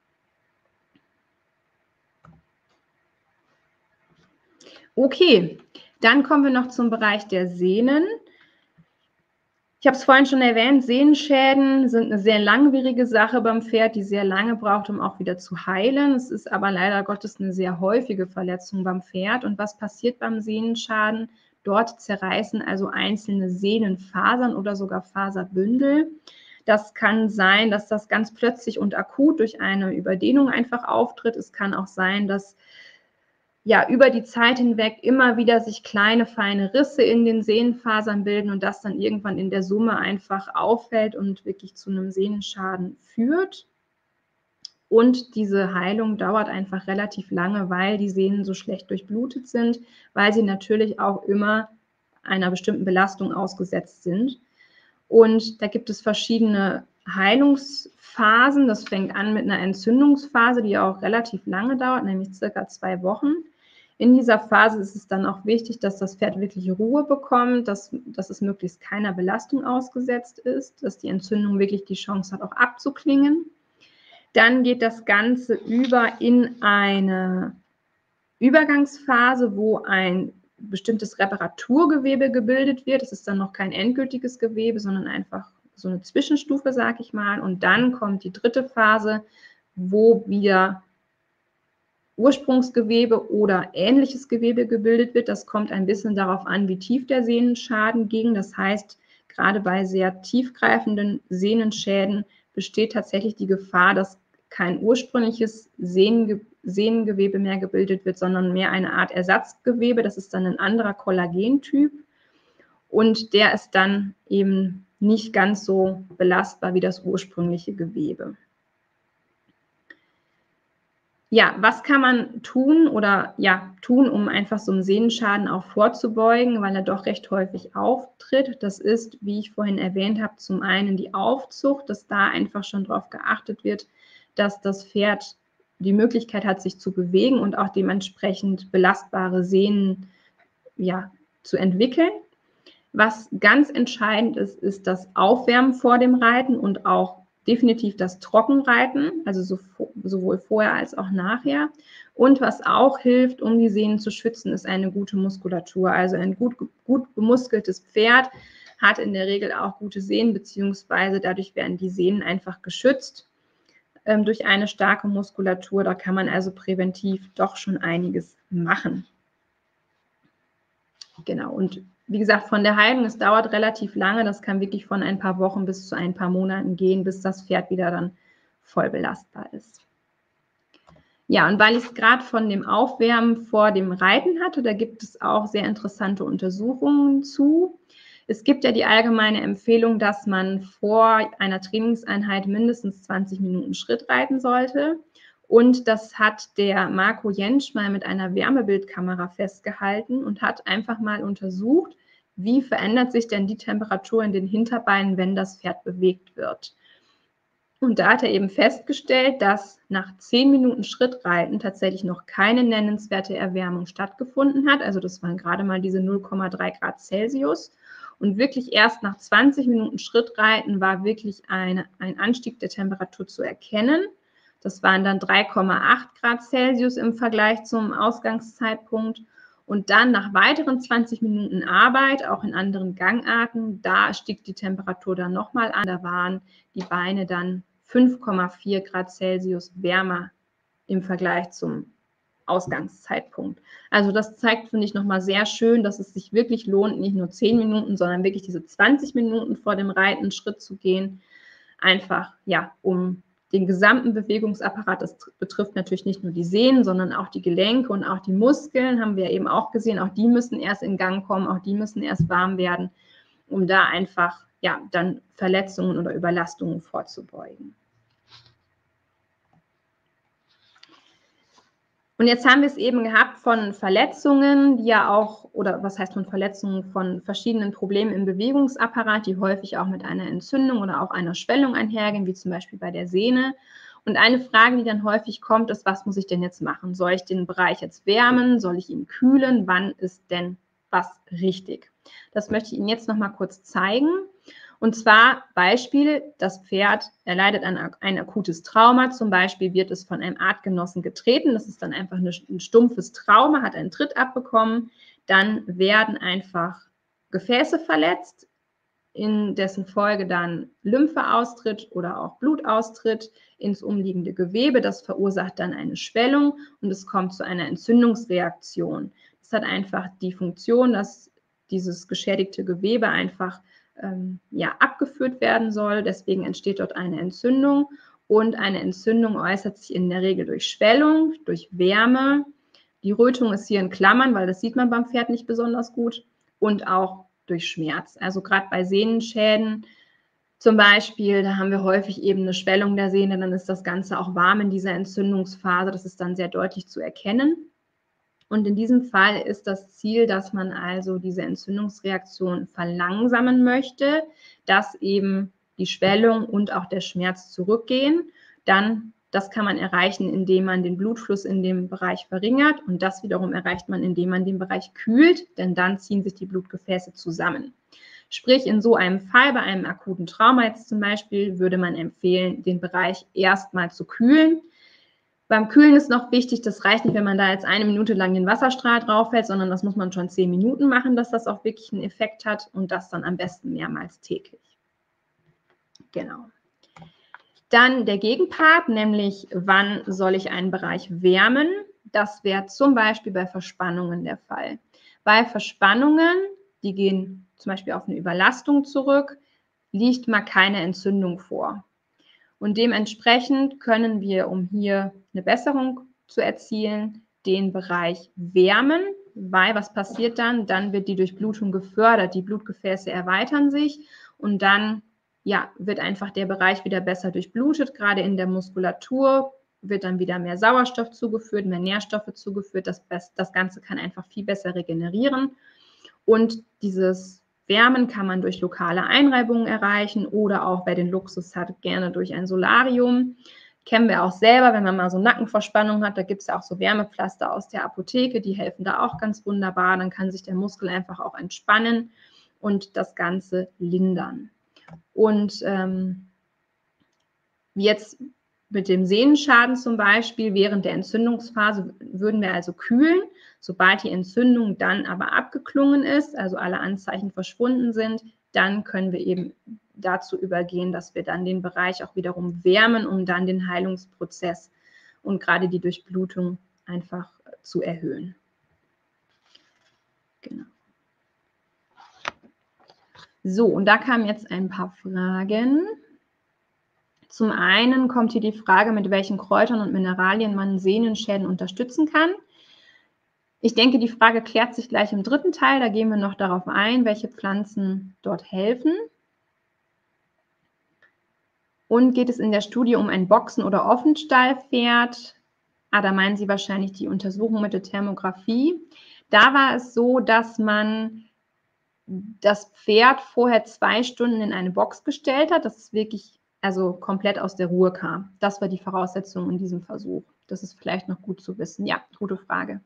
Okay, dann kommen wir noch zum Bereich der Sehnen. Ich habe es vorhin schon erwähnt, Sehnenschäden sind eine sehr langwierige Sache beim Pferd, die sehr lange braucht, um auch wieder zu heilen. Es ist aber leider Gottes eine sehr häufige Verletzung beim Pferd. Und was passiert beim Sehnenschaden? Dort zerreißen also einzelne Sehnenfasern oder sogar Faserbündel. Das kann sein, dass das ganz plötzlich und akut durch eine Überdehnung einfach auftritt. Es kann auch sein, dass ja, über die Zeit hinweg immer wieder sich kleine, feine Risse in den Sehnenfasern bilden und das dann irgendwann in der Summe einfach auffällt und wirklich zu einem Sehnenschaden führt. Und diese Heilung dauert einfach relativ lange, weil die Sehnen so schlecht durchblutet sind, weil sie natürlich auch immer einer bestimmten Belastung ausgesetzt sind. Und da gibt es verschiedene Heilungsphasen. Das fängt an mit einer Entzündungsphase, die auch relativ lange dauert, nämlich circa zwei Wochen. In dieser Phase ist es dann auch wichtig, dass das Pferd wirklich Ruhe bekommt, dass, dass es möglichst keiner Belastung ausgesetzt ist, dass die Entzündung wirklich die Chance hat, auch abzuklingen. Dann geht das Ganze über in eine Übergangsphase, wo ein bestimmtes Reparaturgewebe gebildet wird. Das ist dann noch kein endgültiges Gewebe, sondern einfach so eine Zwischenstufe, sage ich mal. Und dann kommt die dritte Phase, wo wieder Ursprungsgewebe oder ähnliches Gewebe gebildet wird. Das kommt ein bisschen darauf an, wie tief der Sehnenschaden ging. Das heißt, gerade bei sehr tiefgreifenden Sehnenschäden besteht tatsächlich die Gefahr, dass kein ursprüngliches Sehnenge- Sehnengewebe mehr gebildet wird, sondern mehr eine Art Ersatzgewebe. Das ist dann ein anderer Kollagentyp und der ist dann eben nicht ganz so belastbar wie das ursprüngliche Gewebe. Ja, was kann man tun oder ja, tun, um einfach so einem Sehnenschaden auch vorzubeugen, weil er doch recht häufig auftritt? Das ist, wie ich vorhin erwähnt habe, zum einen die Aufzucht, dass da einfach schon darauf geachtet wird, dass das Pferd die Möglichkeit hat, sich zu bewegen und auch dementsprechend belastbare Sehnen ja, zu entwickeln. Was ganz entscheidend ist, ist das Aufwärmen vor dem Reiten und auch definitiv das Trockenreiten, also so, sowohl vorher als auch nachher. Und was auch hilft, um die Sehnen zu schützen, ist eine gute Muskulatur. Also ein gut, gut bemuskeltes Pferd hat in der Regel auch gute Sehnen, beziehungsweise dadurch werden die Sehnen einfach geschützt ähm, durch eine starke Muskulatur. Da kann man also präventiv doch schon einiges machen. Genau, und wie gesagt, von der Heilung, es dauert relativ lange, das kann wirklich von ein paar Wochen bis zu ein paar Monaten gehen, bis das Pferd wieder dann voll belastbar ist. Ja, und weil ich es gerade von dem Aufwärmen vor dem Reiten hatte, da gibt es auch sehr interessante Untersuchungen zu. Es gibt ja die allgemeine Empfehlung, dass man vor einer Trainingseinheit mindestens zwanzig Minuten Schritt reiten sollte. Und das hat der Marco Jentsch mal mit einer Wärmebildkamera festgehalten und hat einfach mal untersucht, wie verändert sich denn die Temperatur in den Hinterbeinen, wenn das Pferd bewegt wird. Und da hat er eben festgestellt, dass nach zehn Minuten Schrittreiten tatsächlich noch keine nennenswerte Erwärmung stattgefunden hat. Also das waren gerade mal diese null Komma drei Grad Celsius. Und wirklich erst nach zwanzig Minuten Schrittreiten war wirklich eine, ein Anstieg der Temperatur zu erkennen. Das waren dann drei Komma acht Grad Celsius im Vergleich zum Ausgangszeitpunkt. Und dann nach weiteren zwanzig Minuten Arbeit, auch in anderen Gangarten, da stieg die Temperatur dann nochmal an. Da waren die Beine dann fünf Komma vier Grad Celsius wärmer im Vergleich zum Ausgangszeitpunkt. Also das zeigt, finde ich, nochmal sehr schön, dass es sich wirklich lohnt, nicht nur zehn Minuten, sondern wirklich diese zwanzig Minuten vor dem Reiten einen Schritt zu gehen. Einfach, ja, um den gesamten Bewegungsapparat, das betrifft natürlich nicht nur die Sehnen, sondern auch die Gelenke und auch die Muskeln, haben wir eben auch gesehen, auch die müssen erst in Gang kommen, auch die müssen erst warm werden, um da einfach, ja, dann Verletzungen oder Überlastungen vorzubeugen. Und jetzt haben wir es eben gehabt von Verletzungen, die ja auch, oder was heißt von Verletzungen, von verschiedenen Problemen im Bewegungsapparat, die häufig auch mit einer Entzündung oder auch einer Schwellung einhergehen, wie zum Beispiel bei der Sehne. Und eine Frage, die dann häufig kommt, ist, was muss ich denn jetzt machen? Soll ich den Bereich jetzt wärmen? Soll ich ihn kühlen? Wann ist denn was richtig? Das möchte ich Ihnen jetzt noch mal kurz zeigen. Und zwar Beispiel, das Pferd erleidet ein, ein akutes Trauma, zum Beispiel wird es von einem Artgenossen getreten, das ist dann einfach eine, ein stumpfes Trauma, hat einen Tritt abbekommen, dann werden einfach Gefäße verletzt, in dessen Folge dann Lymphe austritt oder auch Blut austritt ins umliegende Gewebe, das verursacht dann eine Schwellung und es kommt zu einer Entzündungsreaktion. Das hat einfach die Funktion, dass dieses geschädigte Gewebe einfach ähm, ja, abgeführt werden soll. Deswegen entsteht dort eine Entzündung und eine Entzündung äußert sich in der Regel durch Schwellung, durch Wärme. Die Rötung ist hier in Klammern, weil das sieht man beim Pferd nicht besonders gut und auch durch Schmerz. Also gerade bei Sehnenschäden zum Beispiel, da haben wir häufig eben eine Schwellung der Sehne, dann ist das Ganze auch warm in dieser Entzündungsphase. Das ist dann sehr deutlich zu erkennen. Und in diesem Fall ist das Ziel, dass man also diese Entzündungsreaktion verlangsamen möchte, dass eben die Schwellung und auch der Schmerz zurückgehen. Dann, das kann man erreichen, indem man den Blutfluss in dem Bereich verringert und das wiederum erreicht man, indem man den Bereich kühlt, denn dann ziehen sich die Blutgefäße zusammen. Sprich, in so einem Fall, bei einem akuten Trauma jetzt zum Beispiel, würde man empfehlen, den Bereich erstmal zu kühlen. Beim Kühlen ist noch wichtig, das reicht nicht, wenn man da jetzt eine Minute lang den Wasserstrahl drauf hält, sondern das muss man schon zehn Minuten machen, dass das auch wirklich einen Effekt hat und das dann am besten mehrmals täglich. Genau. Dann der Gegenpart, nämlich wann soll ich einen Bereich wärmen? Das wäre zum Beispiel bei Verspannungen der Fall. Bei Verspannungen, die gehen zum Beispiel auf eine Überlastung zurück, liegt mal keine Entzündung vor. Und dementsprechend können wir, um hier eine Besserung zu erzielen, den Bereich wärmen, weil was passiert dann? Dann wird die Durchblutung gefördert, die Blutgefäße erweitern sich und dann ja, wird einfach der Bereich wieder besser durchblutet, gerade in der Muskulatur wird dann wieder mehr Sauerstoff zugeführt, mehr Nährstoffe zugeführt, das, das Ganze kann einfach viel besser regenerieren und dieses Wärmen kann man durch lokale Einreibungen erreichen oder auch, wer den Luxus hat, gerne durch ein Solarium. Kennen wir auch selber, wenn man mal so Nackenverspannung hat, da gibt es ja auch so Wärmepflaster aus der Apotheke, die helfen da auch ganz wunderbar. Dann kann sich der Muskel einfach auch entspannen und das Ganze lindern. Und ähm, wie jetzt mit dem Sehnenschaden zum Beispiel, während der Entzündungsphase würden wir also kühlen. Sobald die Entzündung dann aber abgeklungen ist, also alle Anzeichen verschwunden sind, dann können wir eben dazu übergehen, dass wir dann den Bereich auch wiederum wärmen, um dann den Heilungsprozess und gerade die Durchblutung einfach zu erhöhen. Genau. So, und da kamen jetzt ein paar Fragen. Zum einen kommt hier die Frage, mit welchen Kräutern und Mineralien man Sehnenschäden unterstützen kann. Ich denke, die Frage klärt sich gleich im dritten Teil. Da gehen wir noch darauf ein, welche Pflanzen dort helfen. Und geht es in der Studie um ein Boxen- oder Offenstallpferd? Ah, da meinen Sie wahrscheinlich die Untersuchung mit der Thermographie. Da war es so, dass man das Pferd vorher zwei Stunden in eine Box gestellt hat, dass es wirklich also komplett aus der Ruhe kam. Das war die Voraussetzung in diesem Versuch. Das ist vielleicht noch gut zu wissen. Ja, gute Frage.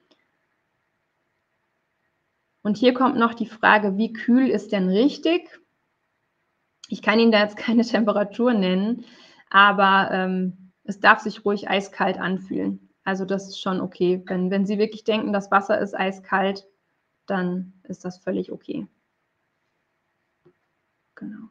Und hier kommt noch die Frage, wie kühl ist denn richtig? Ich kann Ihnen da jetzt keine Temperatur nennen, aber ähm, es darf sich ruhig eiskalt anfühlen. Also das ist schon okay. Wenn, wenn Sie wirklich denken, das Wasser ist eiskalt, dann ist das völlig okay. Genau.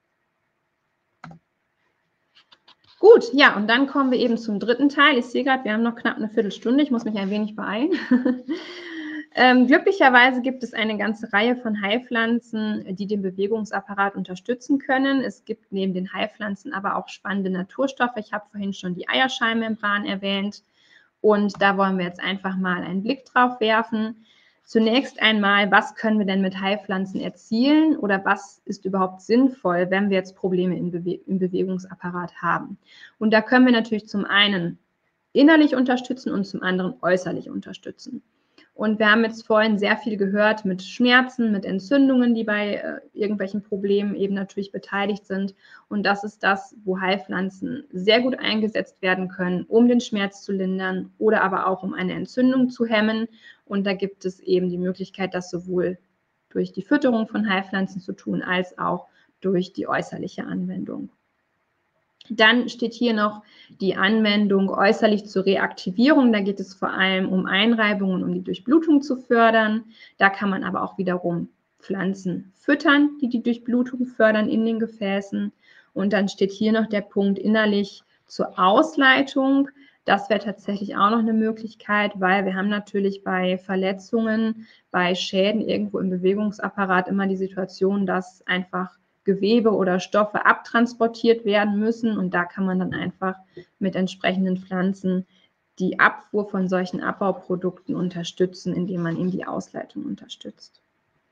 Gut, ja, und dann kommen wir eben zum dritten Teil. Ich sehe gerade, wir haben noch knapp eine Viertelstunde. Ich muss mich ein wenig beeilen. ähm, glücklicherweise gibt es eine ganze Reihe von Heilpflanzen, die den Bewegungsapparat unterstützen können. Es gibt neben den Heilpflanzen aber auch spannende Naturstoffe. Ich habe vorhin schon die Eierscheinmembran erwähnt. Und da wollen wir jetzt einfach mal einen Blick drauf werfen. Zunächst einmal, was können wir denn mit Heilpflanzen erzielen oder was ist überhaupt sinnvoll, wenn wir jetzt Probleme im, Bewe im Bewegungsapparat haben? Und da können wir natürlich zum einen innerlich unterstützen und zum anderen äußerlich unterstützen. Und wir haben jetzt vorhin sehr viel gehört mit Schmerzen, mit Entzündungen, die bei äh, irgendwelchen Problemen eben natürlich beteiligt sind. Und das ist das, wo Heilpflanzen sehr gut eingesetzt werden können, um den Schmerz zu lindern oder aber auch um eine Entzündung zu hemmen. Und da gibt es eben die Möglichkeit, das sowohl durch die Fütterung von Heilpflanzen zu tun, als auch durch die äußerliche Anwendung. Dann steht hier noch die Anwendung äußerlich zur Reaktivierung. Da geht es vor allem um Einreibungen, um die Durchblutung zu fördern. Da kann man aber auch wiederum Pflanzen füttern, die die Durchblutung fördern in den Gefäßen. Und dann steht hier noch der Punkt innerlich zur Ausleitung. Das wäre tatsächlich auch noch eine Möglichkeit, weil wir haben natürlich bei Verletzungen, bei Schäden irgendwo im Bewegungsapparat immer die Situation, dass einfach Gewebe oder Stoffe abtransportiert werden müssen. Und da kann man dann einfach mit entsprechenden Pflanzen die Abfuhr von solchen Abbauprodukten unterstützen, indem man eben die Ausleitung unterstützt.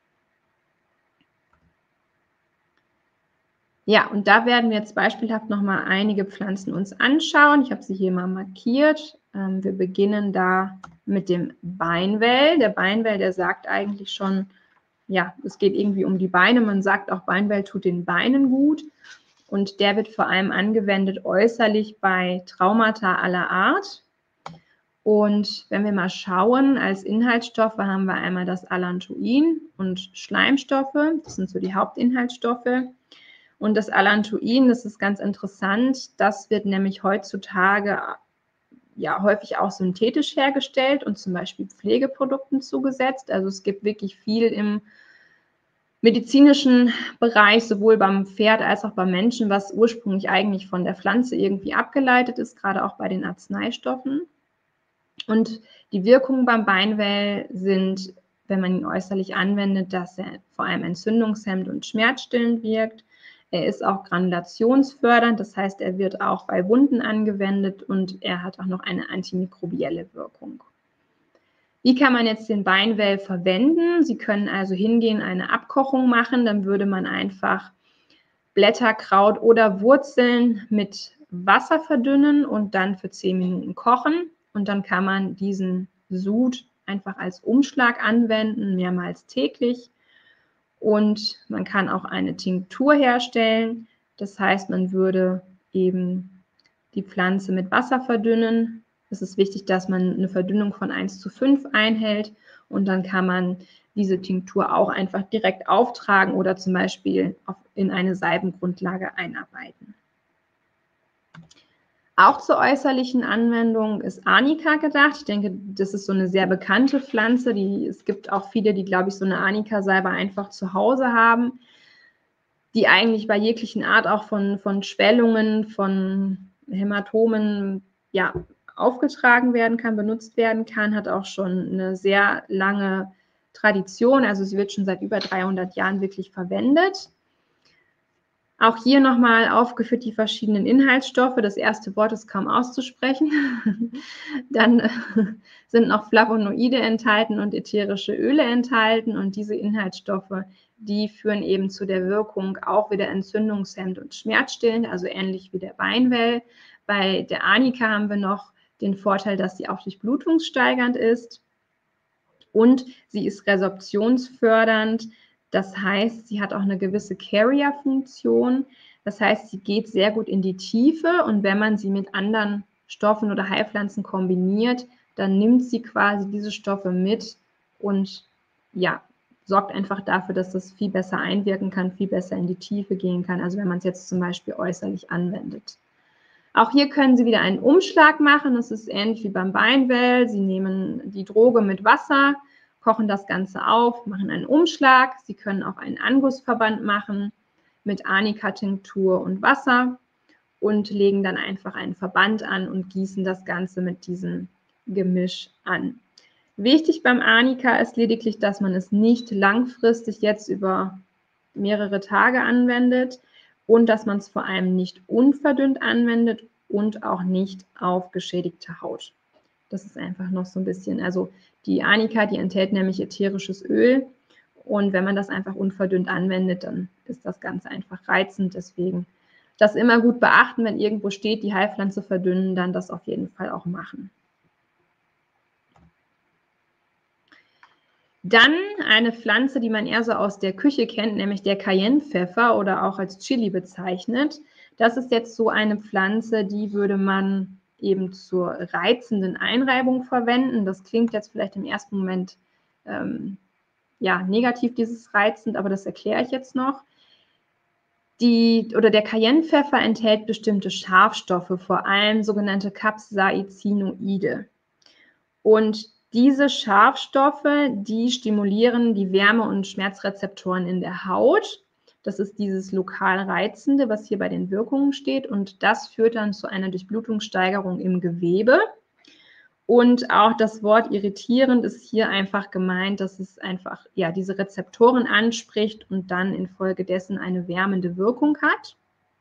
Ja, und da werden wir jetzt beispielhaft nochmal einige Pflanzen uns anschauen. Ich habe sie hier mal markiert. Ähm, wir beginnen da mit dem Beinwell. Der Beinwell, der sagt eigentlich schon, ja, es geht irgendwie um die Beine. Man sagt auch, Beinwell tut den Beinen gut. Und der wird vor allem angewendet äußerlich bei Traumata aller Art. Und wenn wir mal schauen, als Inhaltsstoffe haben wir einmal das Allantoin und Schleimstoffe. Das sind so die Hauptinhaltsstoffe. Und das Allantoin, das ist ganz interessant. Das wird nämlich heutzutage ja häufig auch synthetisch hergestellt und zum Beispiel Pflegeprodukten zugesetzt. Also es gibt wirklich viel im medizinischen Bereich, sowohl beim Pferd als auch beim Menschen, was ursprünglich eigentlich von der Pflanze irgendwie abgeleitet ist, gerade auch bei den Arzneistoffen. Und die Wirkungen beim Beinwell sind, wenn man ihn äußerlich anwendet, dass er vor allem entzündungshemmend und schmerzstillend wirkt. Er ist auch granulationsfördernd, das heißt, er wird auch bei Wunden angewendet und er hat auch noch eine antimikrobielle Wirkung. Wie kann man jetzt den Beinwell verwenden? Sie können also hingehen, eine Abkochung machen, dann würde man einfach Blätter, Kraut oder Wurzeln mit Wasser verdünnen und dann für zehn Minuten kochen. Und dann kann man diesen Sud einfach als Umschlag anwenden, mehrmals täglich. Und man kann auch eine Tinktur herstellen. Das heißt, man würde eben die Pflanze mit Wasser verdünnen. Es ist wichtig, dass man eine Verdünnung von eins zu fünf einhält. Und dann kann man diese Tinktur auch einfach direkt auftragen oder zum Beispiel in eine Salbengrundlage einarbeiten. Auch zur äußerlichen Anwendung ist Arnika gedacht. Ich denke, das ist so eine sehr bekannte Pflanze. Die, es gibt auch viele, die, glaube ich, so eine Arnika-Salbe einfach zu Hause haben, die eigentlich bei jeglichen Art auch von, von Schwellungen, von Hämatomen ja, aufgetragen werden kann, benutzt werden kann, hat auch schon eine sehr lange Tradition. Also sie wird schon seit über dreihundert Jahren wirklich verwendet. Auch hier nochmal aufgeführt die verschiedenen Inhaltsstoffe. Das erste Wort ist kaum auszusprechen. Dann äh, sind noch Flavonoide enthalten und ätherische Öle enthalten. Und diese Inhaltsstoffe, die führen eben zu der Wirkung auch wieder entzündungshemmend und schmerzstillend, also ähnlich wie der Weinwell. Bei der Arnika haben wir noch den Vorteil, dass sie auch durchblutungssteigernd ist. Und sie ist resorptionsfördernd. Das heißt, sie hat auch eine gewisse Carrier-Funktion. Das heißt, sie geht sehr gut in die Tiefe und wenn man sie mit anderen Stoffen oder Heilpflanzen kombiniert, dann nimmt sie quasi diese Stoffe mit und ja, sorgt einfach dafür, dass das viel besser einwirken kann, viel besser in die Tiefe gehen kann, also wenn man es jetzt zum Beispiel äußerlich anwendet. Auch hier können Sie wieder einen Umschlag machen. Das ist ähnlich wie beim Weinwell. Sie nehmen die Droge mit Wasser, kochen das Ganze auf, machen einen Umschlag. Sie können auch einen Angussverband machen mit Arnika-Tinktur und Wasser und legen dann einfach einen Verband an und gießen das Ganze mit diesem Gemisch an. Wichtig beim Arnika ist lediglich, dass man es nicht langfristig jetzt über mehrere Tage anwendet und dass man es vor allem nicht unverdünnt anwendet und auch nicht auf geschädigte Haut. Das ist einfach noch so ein bisschen, also die Arnika, die enthält nämlich ätherisches Öl und wenn man das einfach unverdünnt anwendet, dann ist das Ganze einfach reizend. Deswegen das immer gut beachten, wenn irgendwo steht, die Heilpflanze verdünnen, dann das auf jeden Fall auch machen. Dann eine Pflanze, die man eher so aus der Küche kennt, nämlich der Cayennepfeffer oder auch als Chili bezeichnet. Das ist jetzt so eine Pflanze, die würde man eben zur reizenden Einreibung verwenden. Das klingt jetzt vielleicht im ersten Moment ähm, ja, negativ, dieses reizend, aber das erkläre ich jetzt noch. Die, oder der Cayennepfeffer enthält bestimmte Scharfstoffe, vor allem sogenannte Capsaicinoide. Und diese Scharfstoffe, die stimulieren die Wärme- und Schmerzrezeptoren in der Haut. Das ist dieses lokal Reizende, was hier bei den Wirkungen steht. Und das führt dann zu einer Durchblutungssteigerung im Gewebe. Und auch das Wort irritierend ist hier einfach gemeint, dass es einfach ja, diese Rezeptoren anspricht und dann infolgedessen eine wärmende Wirkung hat.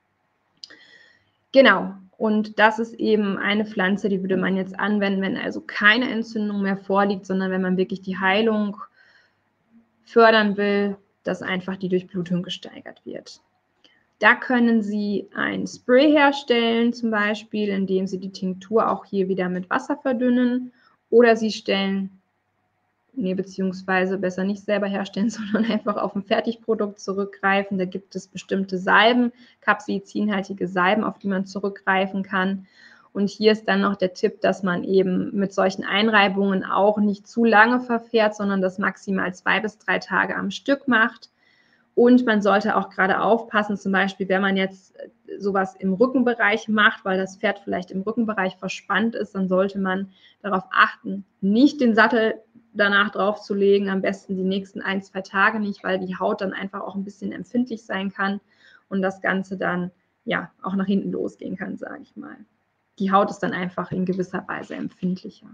Genau, und das ist eben eine Pflanze, die würde man jetzt anwenden, wenn also keine Entzündung mehr vorliegt, sondern wenn man wirklich die Heilung fördern will, dass einfach die Durchblutung gesteigert wird. Da können Sie ein Spray herstellen, zum Beispiel, indem Sie die Tinktur auch hier wieder mit Wasser verdünnen. Oder Sie stellen, nee, beziehungsweise besser nicht selber herstellen, sondern einfach auf ein Fertigprodukt zurückgreifen. Da gibt es bestimmte Salben, capsaicinhaltige Salben, auf die man zurückgreifen kann. Und hier ist dann noch der Tipp, dass man eben mit solchen Einreibungen auch nicht zu lange verfährt, sondern das maximal zwei bis drei Tage am Stück macht. Und man sollte auch gerade aufpassen, zum Beispiel, wenn man jetzt sowas im Rückenbereich macht, weil das Pferd vielleicht im Rückenbereich verspannt ist, dann sollte man darauf achten, nicht den Sattel danach drauf zu legen, am besten die nächsten ein, zwei Tage nicht, weil die Haut dann einfach auch ein bisschen empfindlich sein kann und das Ganze dann ja auch nach hinten losgehen kann, sage ich mal. Die Haut ist dann einfach in gewisser Weise empfindlicher.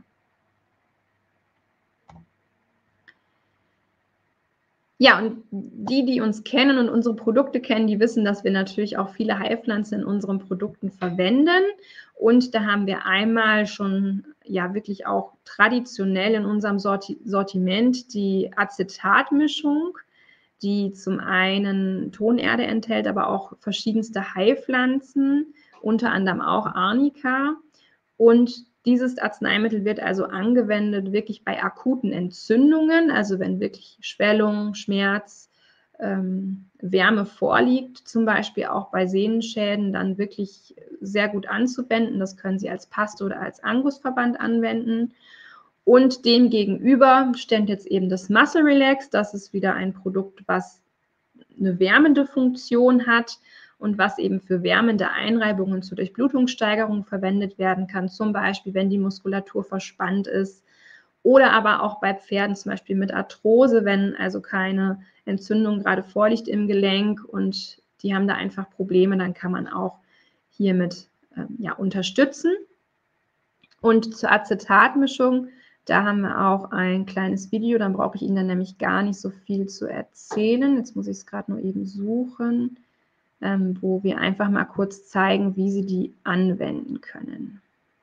Ja, und die, die uns kennen und unsere Produkte kennen, die wissen, dass wir natürlich auch viele Heilpflanzen in unseren Produkten verwenden. Und da haben wir einmal schon ja wirklich auch traditionell in unserem Sortiment die Acetatmischung, die zum einen Tonerde enthält, aber auch verschiedenste Heilpflanzen, unter anderem auch Arnika. Und dieses Arzneimittel wird also angewendet wirklich bei akuten Entzündungen, also wenn wirklich Schwellung, Schmerz, ähm, Wärme vorliegt, zum Beispiel auch bei Sehnenschäden, dann wirklich sehr gut anzuwenden. Das können Sie als Paste oder als Angusverband anwenden. Und dem gegenüber steht jetzt eben das Muscle Relax. Das ist wieder ein Produkt, was eine wärmende Funktion hat und was eben für wärmende Einreibungen zur Durchblutungssteigerung verwendet werden kann, zum Beispiel, wenn die Muskulatur verspannt ist oder aber auch bei Pferden zum Beispiel mit Arthrose, wenn also keine Entzündung gerade vorliegt im Gelenk und die haben da einfach Probleme, dann kann man auch hiermit ähm, ja, unterstützen. Und zur Acetatmischung, da haben wir auch ein kleines Video, dann brauche ich Ihnen dann nämlich gar nicht so viel zu erzählen. Jetzt muss ich es gerade nur eben suchen. ähm, wo wir einfach mal kurz zeigen, wie Sie die anwenden können.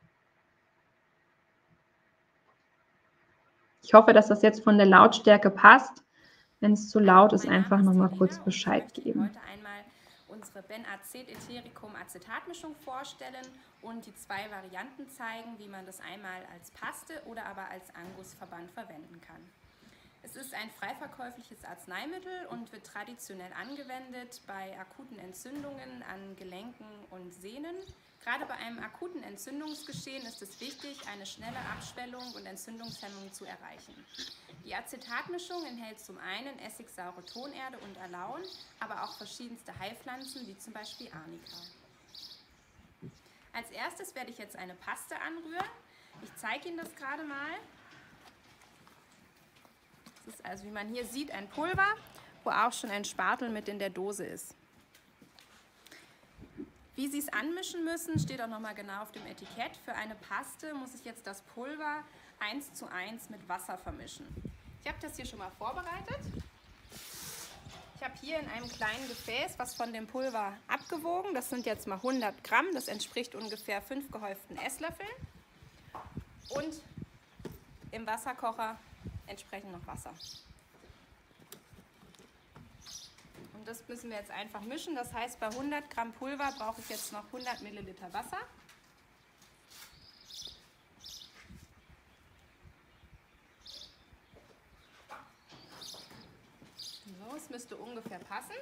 Ich hoffe, dass das jetzt von der Lautstärke passt. Wenn es zu laut ist, einfach noch mal kurz Bescheid geben. Heute einmal unsere Benacet-Ätherikum-Acetatmischung vorstellen und die zwei Varianten zeigen, wie man das einmal als Paste oder aber als Angusverband verwenden kann. Es ist ein frei verkäufliches Arzneimittel und wird traditionell angewendet bei akuten Entzündungen an Gelenken und Sehnen. Gerade bei einem akuten Entzündungsgeschehen ist es wichtig, eine schnelle Abschwellung und Entzündungshemmung zu erreichen. Die Acetatmischung enthält zum einen essigsaure Tonerde und Alaun, aber auch verschiedenste Heilpflanzen, wie zum Beispiel Arnika. Als erstes werde ich jetzt eine Paste anrühren. Ich zeige Ihnen das gerade mal. Das ist also, wie man hier sieht, ein Pulver, wo auch schon ein Spatel mit in der Dose ist. Wie Sie es anmischen müssen, steht auch nochmal genau auf dem Etikett. Für eine Paste muss ich jetzt das Pulver eins zu eins mit Wasser vermischen. Ich habe das hier schon mal vorbereitet. Ich habe hier in einem kleinen Gefäß was von dem Pulver abgewogen. Das sind jetzt mal hundert Gramm, das entspricht ungefähr fünf gehäuften Esslöffeln. Und im Wasserkocher entsprechend noch Wasser. Und das müssen wir jetzt einfach mischen. Das heißt, bei hundert Gramm Pulver brauche ich jetzt noch hundert Milliliter Wasser. So, es müsste ungefähr passen.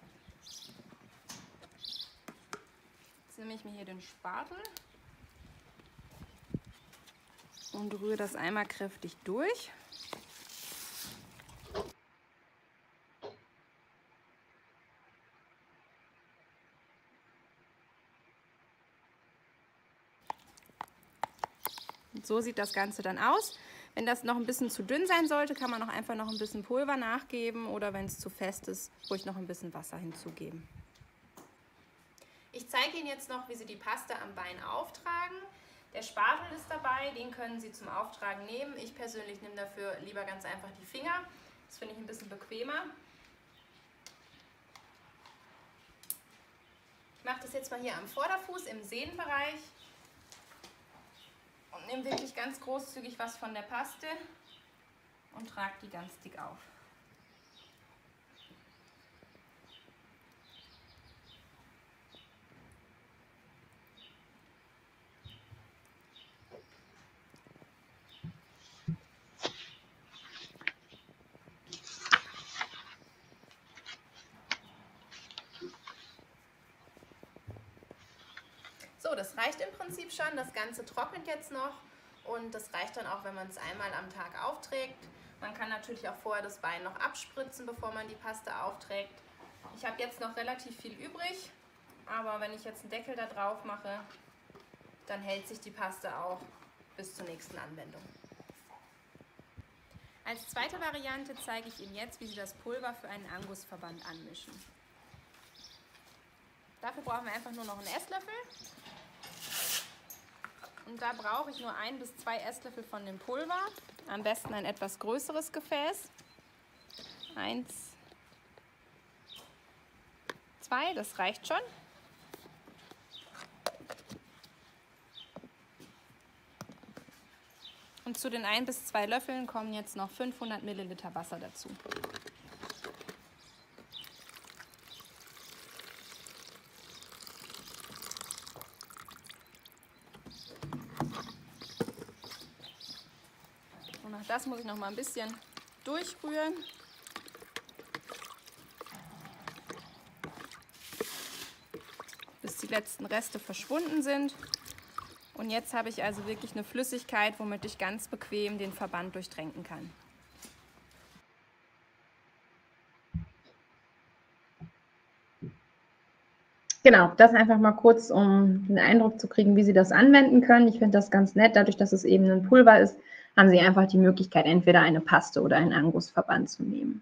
Jetzt nehme ich mir hier den Spatel und rühre das einmal kräftig durch. Und so sieht das Ganze dann aus. Wenn das noch ein bisschen zu dünn sein sollte, kann man auch einfach noch ein bisschen Pulver nachgeben oder wenn es zu fest ist, ruhig noch ein bisschen Wasser hinzugeben. Ich zeige Ihnen jetzt noch, wie Sie die Paste am Bein auftragen. Der Spatel ist dabei, den können Sie zum Auftragen nehmen. Ich persönlich nehme dafür lieber ganz einfach die Finger. Das finde ich ein bisschen bequemer. Ich mache das jetzt mal hier am Vorderfuß im Sehnenbereich. Und nehme wirklich ganz großzügig was von der Paste und trage die ganz dick auf. So, das reicht im Prinzip schon. Das Ganze trocknet jetzt noch und das reicht dann auch, wenn man es einmal am Tag aufträgt. Man kann natürlich auch vorher das Bein noch abspritzen, bevor man die Paste aufträgt. Ich habe jetzt noch relativ viel übrig, aber wenn ich jetzt einen Deckel da drauf mache, dann hält sich die Paste auch bis zur nächsten Anwendung. Als zweite Variante zeige ich Ihnen jetzt, wie Sie das Pulver für einen Angusverband anmischen. Dafür brauchen wir einfach nur noch einen Esslöffel. Und da brauche ich nur ein bis zwei Esslöffel von dem Pulver. Am besten ein etwas größeres Gefäß. Eins, zwei, das reicht schon. Und zu den ein bis zwei Löffeln kommen jetzt noch fünfhundert Milliliter Wasser dazu. Und auch das muss ich noch mal ein bisschen durchrühren. Bis die letzten Reste verschwunden sind. Und jetzt habe ich also wirklich eine Flüssigkeit, womit ich ganz bequem den Verband durchtränken kann. Genau, das einfach mal kurz, um den Eindruck zu kriegen, wie Sie das anwenden können. Ich finde das ganz nett. Dadurch, dass es eben ein Pulver ist, haben Sie einfach die Möglichkeit, entweder eine Paste oder einen Angusverband zu nehmen.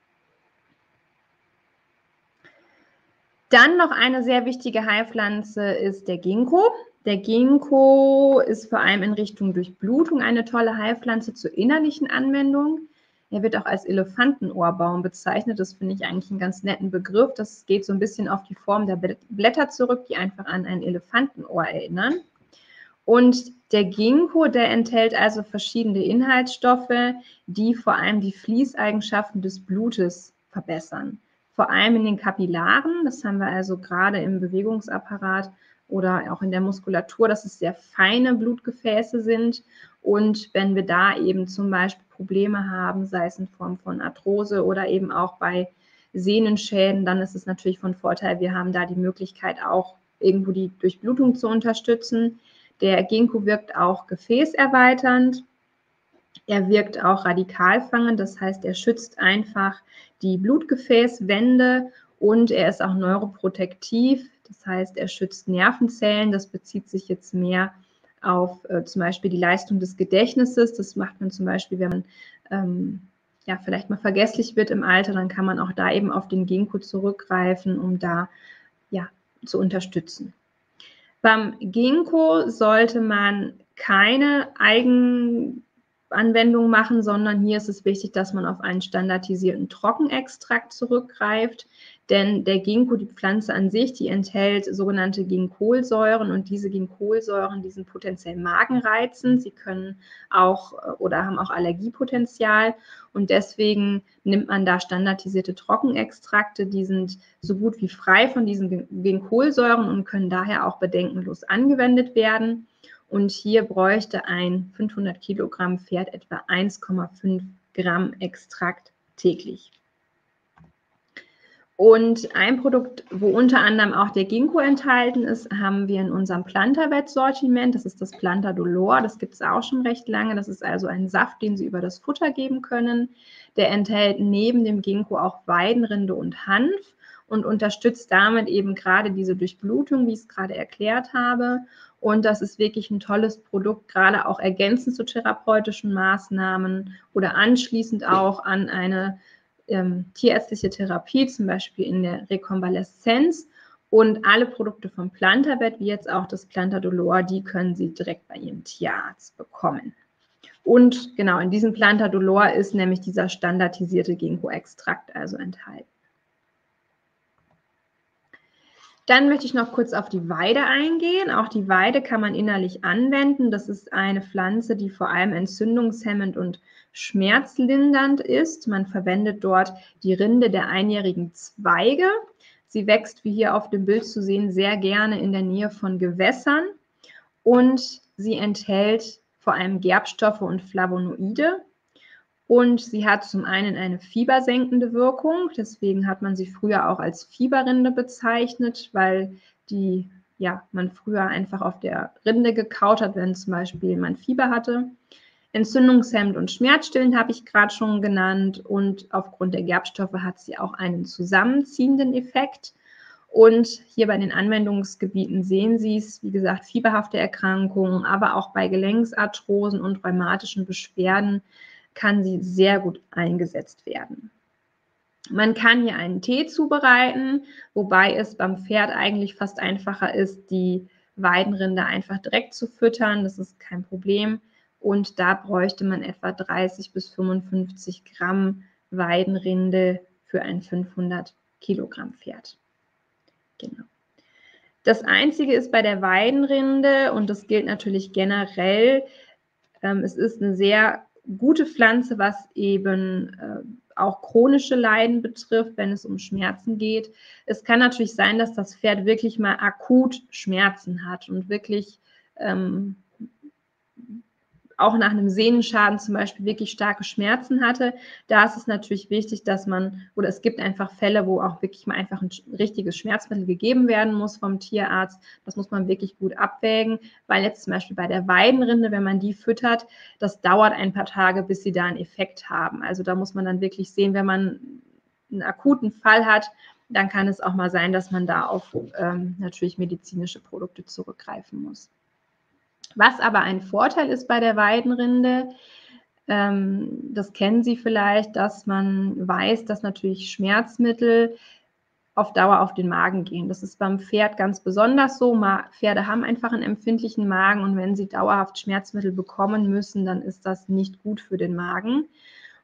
Dann noch eine sehr wichtige Heilpflanze ist der Ginkgo. Der Ginkgo ist vor allem in Richtung Durchblutung eine tolle Heilpflanze zur innerlichen Anwendung. Er wird auch als Elefantenohrbaum bezeichnet. Das finde ich eigentlich einen ganz netten Begriff. Das geht so ein bisschen auf die Form der Blätter zurück, die einfach an ein Elefantenohr erinnern. Und der Ginkgo, der enthält also verschiedene Inhaltsstoffe, die vor allem die Fließeigenschaften des Blutes verbessern. Vor allem in den Kapillaren, das haben wir also gerade im Bewegungsapparat oder auch in der Muskulatur, dass es sehr feine Blutgefäße sind. Und wenn wir da eben zum Beispiel Probleme haben, sei es in Form von Arthrose oder eben auch bei Sehnenschäden, dann ist es natürlich von Vorteil, wir haben da die Möglichkeit auch irgendwo die Durchblutung zu unterstützen. Der Ginkgo wirkt auch gefäßerweiternd. Er wirkt auch radikalfangend, das heißt, er schützt einfach die Blutgefäßwände und er ist auch neuroprotektiv, das heißt, er schützt Nervenzellen. Das bezieht sich jetzt mehr auf äh, zum Beispiel die Leistung des Gedächtnisses. Das macht man zum Beispiel, wenn man ähm, ja, vielleicht mal vergesslich wird im Alter, dann kann man auch da eben auf den Ginkgo zurückgreifen, um da ja, zu unterstützen. Beim Ginkgo sollte man keine Eigenanwendung machen, sondern hier ist es wichtig, dass man auf einen standardisierten Trockenextrakt zurückgreift, denn der Ginkgo, die Pflanze an sich, die enthält sogenannte Ginkolsäuren und diese Ginkolsäuren, die sind potenziell magenreizend, sie können auch oder haben auch Allergiepotenzial und deswegen nimmt man da standardisierte Trockenextrakte, die sind so gut wie frei von diesen Ginkolsäuren und können daher auch bedenkenlos angewendet werden. Und hier bräuchte ein fünfhundert Kilogramm Pferd etwa eins Komma fünf Gramm Extrakt täglich. Und ein Produkt, wo unter anderem auch der Ginkgo enthalten ist, haben wir in unserem Plantavet-Sortiment. Das ist das Plantadolor. Das gibt es auch schon recht lange. Das ist also ein Saft, den Sie über das Futter geben können. Der enthält neben dem Ginkgo auch Weidenrinde und Hanf und unterstützt damit eben gerade diese Durchblutung, wie ich es gerade erklärt habe. Und das ist wirklich ein tolles Produkt, gerade auch ergänzend zu therapeutischen Maßnahmen oder anschließend auch an eine ähm, tierärztliche Therapie, zum Beispiel in der Rekonvaleszenz. Und alle Produkte vom Plantavet, wie jetzt auch das Plantadolor, die können Sie direkt bei Ihrem Tierarzt bekommen. Und genau, in diesem Plantadolor ist nämlich dieser standardisierte Ginkgo-Extrakt also enthalten. Dann möchte ich noch kurz auf die Weide eingehen. Auch die Weide kann man innerlich anwenden. Das ist eine Pflanze, die vor allem entzündungshemmend und schmerzlindernd ist. Man verwendet dort die Rinde der einjährigen Zweige. Sie wächst, wie hier auf dem Bild zu sehen, sehr gerne in der Nähe von Gewässern und sie enthält vor allem Gerbstoffe und Flavonoide. Und sie hat zum einen eine fiebersenkende Wirkung, deswegen hat man sie früher auch als Fieberrinde bezeichnet, weil die, ja, man früher einfach auf der Rinde gekaut hat, wenn zum Beispiel man Fieber hatte. Entzündungshemmend und schmerzstillend habe ich gerade schon genannt und aufgrund der Gerbstoffe hat sie auch einen zusammenziehenden Effekt. Und hier bei den Anwendungsgebieten sehen Sie es, wie gesagt, fieberhafte Erkrankungen, aber auch bei Gelenksarthrosen und rheumatischen Beschwerden kann sie sehr gut eingesetzt werden. Man kann hier einen Tee zubereiten, wobei es beim Pferd eigentlich fast einfacher ist, die Weidenrinde einfach direkt zu füttern. Das ist kein Problem. Und da bräuchte man etwa dreißig bis fünfundfünfzig Gramm Weidenrinde für ein fünfhundert Kilogramm Pferd. Genau. Das Einzige ist bei der Weidenrinde, und das gilt natürlich generell, ähm, es ist eine sehr gute Pflanze, was eben äh, auch chronische Leiden betrifft, wenn es um Schmerzen geht. Es kann natürlich sein, dass das Pferd wirklich mal akut Schmerzen hat und wirklich ähm, auch nach einem Sehnenschaden zum Beispiel wirklich starke Schmerzen hatte. Da ist es natürlich wichtig, dass man, oder es gibt einfach Fälle, wo auch wirklich mal einfach ein richtiges Schmerzmittel gegeben werden muss vom Tierarzt. Das muss man wirklich gut abwägen, weil jetzt zum Beispiel bei der Weidenrinde, wenn man die füttert, das dauert ein paar Tage, bis sie da einen Effekt haben. Also da muss man dann wirklich sehen, wenn man einen akuten Fall hat, dann kann es auch mal sein, dass man da auf ähm, natürlich medizinische Produkte zurückgreifen muss. Was aber ein Vorteil ist bei der Weidenrinde, ähm, das kennen Sie vielleicht, dass man weiß, dass natürlich Schmerzmittel auf Dauer auf den Magen gehen. Das ist beim Pferd ganz besonders so. Pferde haben einfach einen empfindlichen Magen und wenn sie dauerhaft Schmerzmittel bekommen müssen, dann ist das nicht gut für den Magen.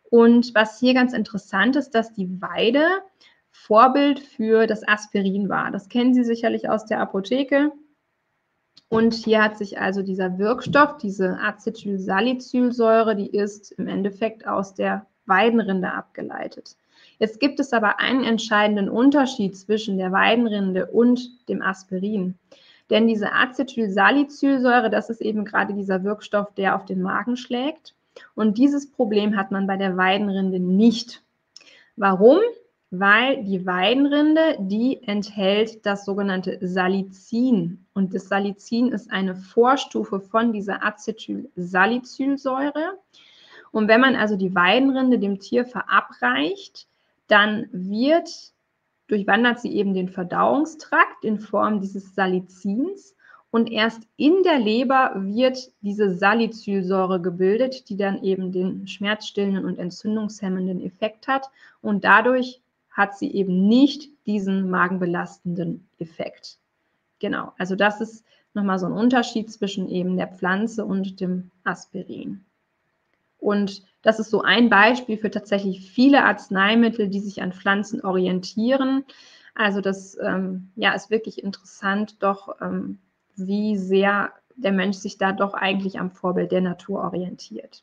Und was hier ganz interessant ist, dass die Weide Vorbild für das Aspirin war. Das kennen Sie sicherlich aus der Apotheke. Und hier hat sich also dieser Wirkstoff, diese Acetylsalicylsäure, die ist im Endeffekt aus der Weidenrinde abgeleitet. Jetzt gibt es aber einen entscheidenden Unterschied zwischen der Weidenrinde und dem Aspirin. Denn diese Acetylsalicylsäure, das ist eben gerade dieser Wirkstoff, der auf den Magen schlägt. Und dieses Problem hat man bei der Weidenrinde nicht. Warum? Weil die Weidenrinde, die enthält das sogenannte Salicin. Und das Salicin ist eine Vorstufe von dieser Acetylsalicylsäure. Und wenn man also die Weidenrinde dem Tier verabreicht, dann wird, durchwandert sie eben den Verdauungstrakt in Form dieses Salicins. Und erst in der Leber wird diese Salicylsäure gebildet, die dann eben den schmerzstillenden und entzündungshemmenden Effekt hat. Und dadurch hat sie eben nicht diesen magenbelastenden Effekt. Genau, also das ist nochmal so ein Unterschied zwischen eben der Pflanze und dem Aspirin. Und das ist so ein Beispiel für tatsächlich viele Arzneimittel, die sich an Pflanzen orientieren. Also das ähm, ja, ist wirklich interessant, doch ähm, wie sehr der Mensch sich da doch eigentlich am Vorbild der Natur orientiert.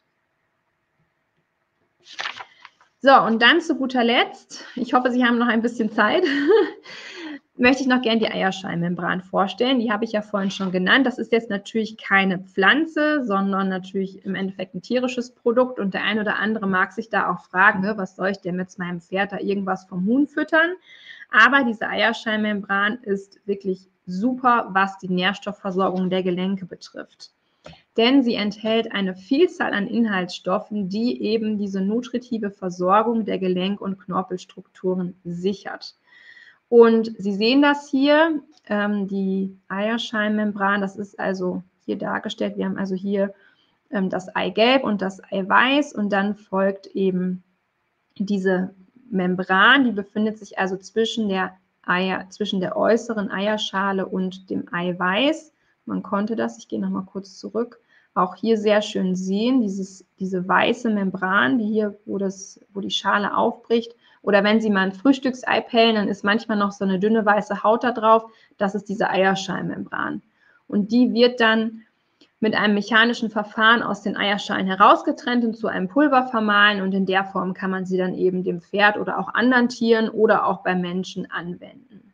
So, und dann zu guter Letzt, ich hoffe, Sie haben noch ein bisschen Zeit, möchte ich noch gerne die Eierscheimmembran vorstellen. Die habe ich ja vorhin schon genannt. Das ist jetzt natürlich keine Pflanze, sondern natürlich im Endeffekt ein tierisches Produkt. Und der ein oder andere mag sich da auch fragen, was soll ich denn mit meinem Pferd da irgendwas vom Huhn füttern? Aber diese Eierscheimmembran ist wirklich super, was die Nährstoffversorgung der Gelenke betrifft. Denn sie enthält eine Vielzahl an Inhaltsstoffen, die eben diese nutritive Versorgung der Gelenk- und Knorpelstrukturen sichert. Und Sie sehen das hier, ähm, die Eierscheimmembran, das ist also hier dargestellt. Wir haben also hier ähm, das Eigelb und das Eiweiß und dann folgt eben diese Membran, die befindet sich also zwischen der, Eier, zwischen der äußeren Eierschale und dem Eiweiß. Man konnte das, ich gehe nochmal kurz zurück, auch hier sehr schön sehen, dieses, diese weiße Membran, die hier, wo, das, wo die Schale aufbricht. Oder wenn Sie mal ein Frühstücksei pellen, dann ist manchmal noch so eine dünne weiße Haut da drauf. Das ist diese Eierscheimmembran. Und die wird dann mit einem mechanischen Verfahren aus den Eierschalen herausgetrennt und zu einem Pulver vermahlen. Und in der Form kann man sie dann eben dem Pferd oder auch anderen Tieren oder auch beim Menschen anwenden.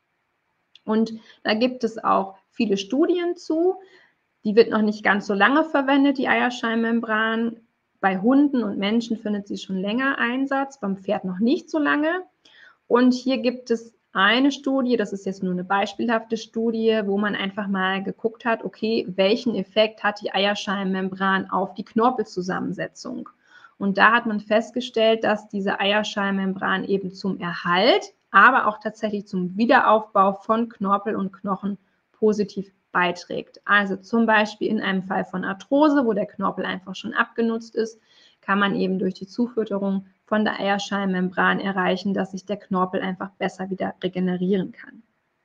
Und da gibt es auch viele Studien zu. Die wird noch nicht ganz so lange verwendet, die Eierscheimmembran. Bei Hunden und Menschen findet sie schon länger Einsatz, beim Pferd noch nicht so lange. Und hier gibt es eine Studie, das ist jetzt nur eine beispielhafte Studie, wo man einfach mal geguckt hat, okay, welchen Effekt hat die Eierscheimmembran auf die Knorpelzusammensetzung? Und da hat man festgestellt, dass diese Eierscheimmembran eben zum Erhalt, aber auch tatsächlich zum Wiederaufbau von Knorpel und Knochen positiv beiträgt. Also zum Beispiel in einem Fall von Arthrose, wo der Knorpel einfach schon abgenutzt ist, kann man eben durch die Zufütterung von der Eierscheimmembran erreichen, dass sich der Knorpel einfach besser wieder regenerieren kann.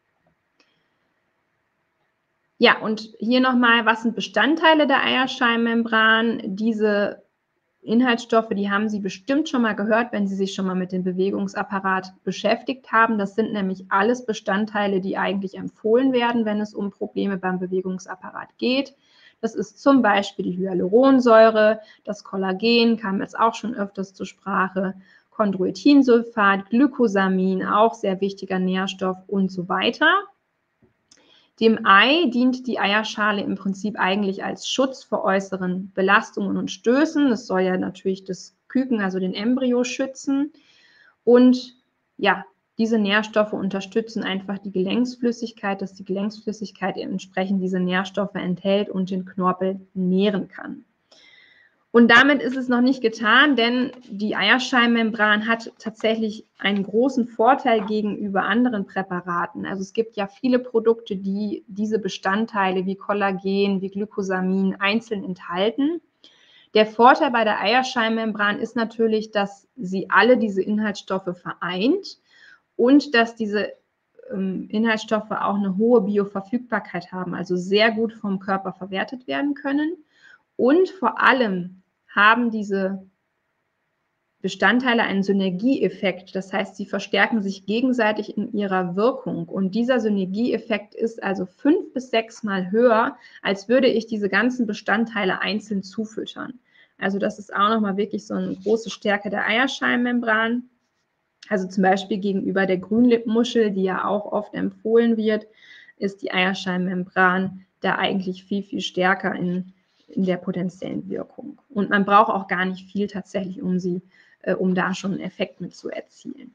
Ja, und hier nochmal, was sind Bestandteile der Eierscheimmembran? Diese Inhaltsstoffe, die haben Sie bestimmt schon mal gehört, wenn Sie sich schon mal mit dem Bewegungsapparat beschäftigt haben. Das sind nämlich alles Bestandteile, die eigentlich empfohlen werden, wenn es um Probleme beim Bewegungsapparat geht. Das ist zum Beispiel die Hyaluronsäure, das Kollagen kam jetzt auch schon öfters zur Sprache, Chondroitinsulfat, Glycosamin, auch sehr wichtiger Nährstoff und so weiter. Dem Ei dient die Eierschale im Prinzip eigentlich als Schutz vor äußeren Belastungen und Stößen. Das soll ja natürlich das Küken, also den Embryo, schützen. Und ja, diese Nährstoffe unterstützen einfach die Gelenksflüssigkeit, dass die Gelenksflüssigkeit entsprechend diese Nährstoffe enthält und den Knorpel nähren kann. Und damit ist es noch nicht getan, denn die Eierscheimmembran hat tatsächlich einen großen Vorteil gegenüber anderen Präparaten. Also es gibt ja viele Produkte, die diese Bestandteile wie Kollagen, wie Glycosamin einzeln enthalten. Der Vorteil bei der Eierscheimmembran ist natürlich, dass sie alle diese Inhaltsstoffe vereint und dass diese ähm, Inhaltsstoffe auch eine hohe Bioverfügbarkeit haben, also sehr gut vom Körper verwertet werden können. Und vor allem haben diese Bestandteile einen Synergieeffekt. Das heißt, sie verstärken sich gegenseitig in ihrer Wirkung. Und dieser Synergieeffekt ist also fünf bis sechs Mal höher, als würde ich diese ganzen Bestandteile einzeln zufüttern. Also das ist auch nochmal wirklich so eine große Stärke der Eierscheimmembran. Also zum Beispiel gegenüber der Grünlippmuschel, die ja auch oft empfohlen wird, ist die Eierscheimmembran da eigentlich viel, viel stärker in, in der potenziellen Wirkung. Und man braucht auch gar nicht viel tatsächlich, um sie um da schon einen Effekt mit zu erzielen.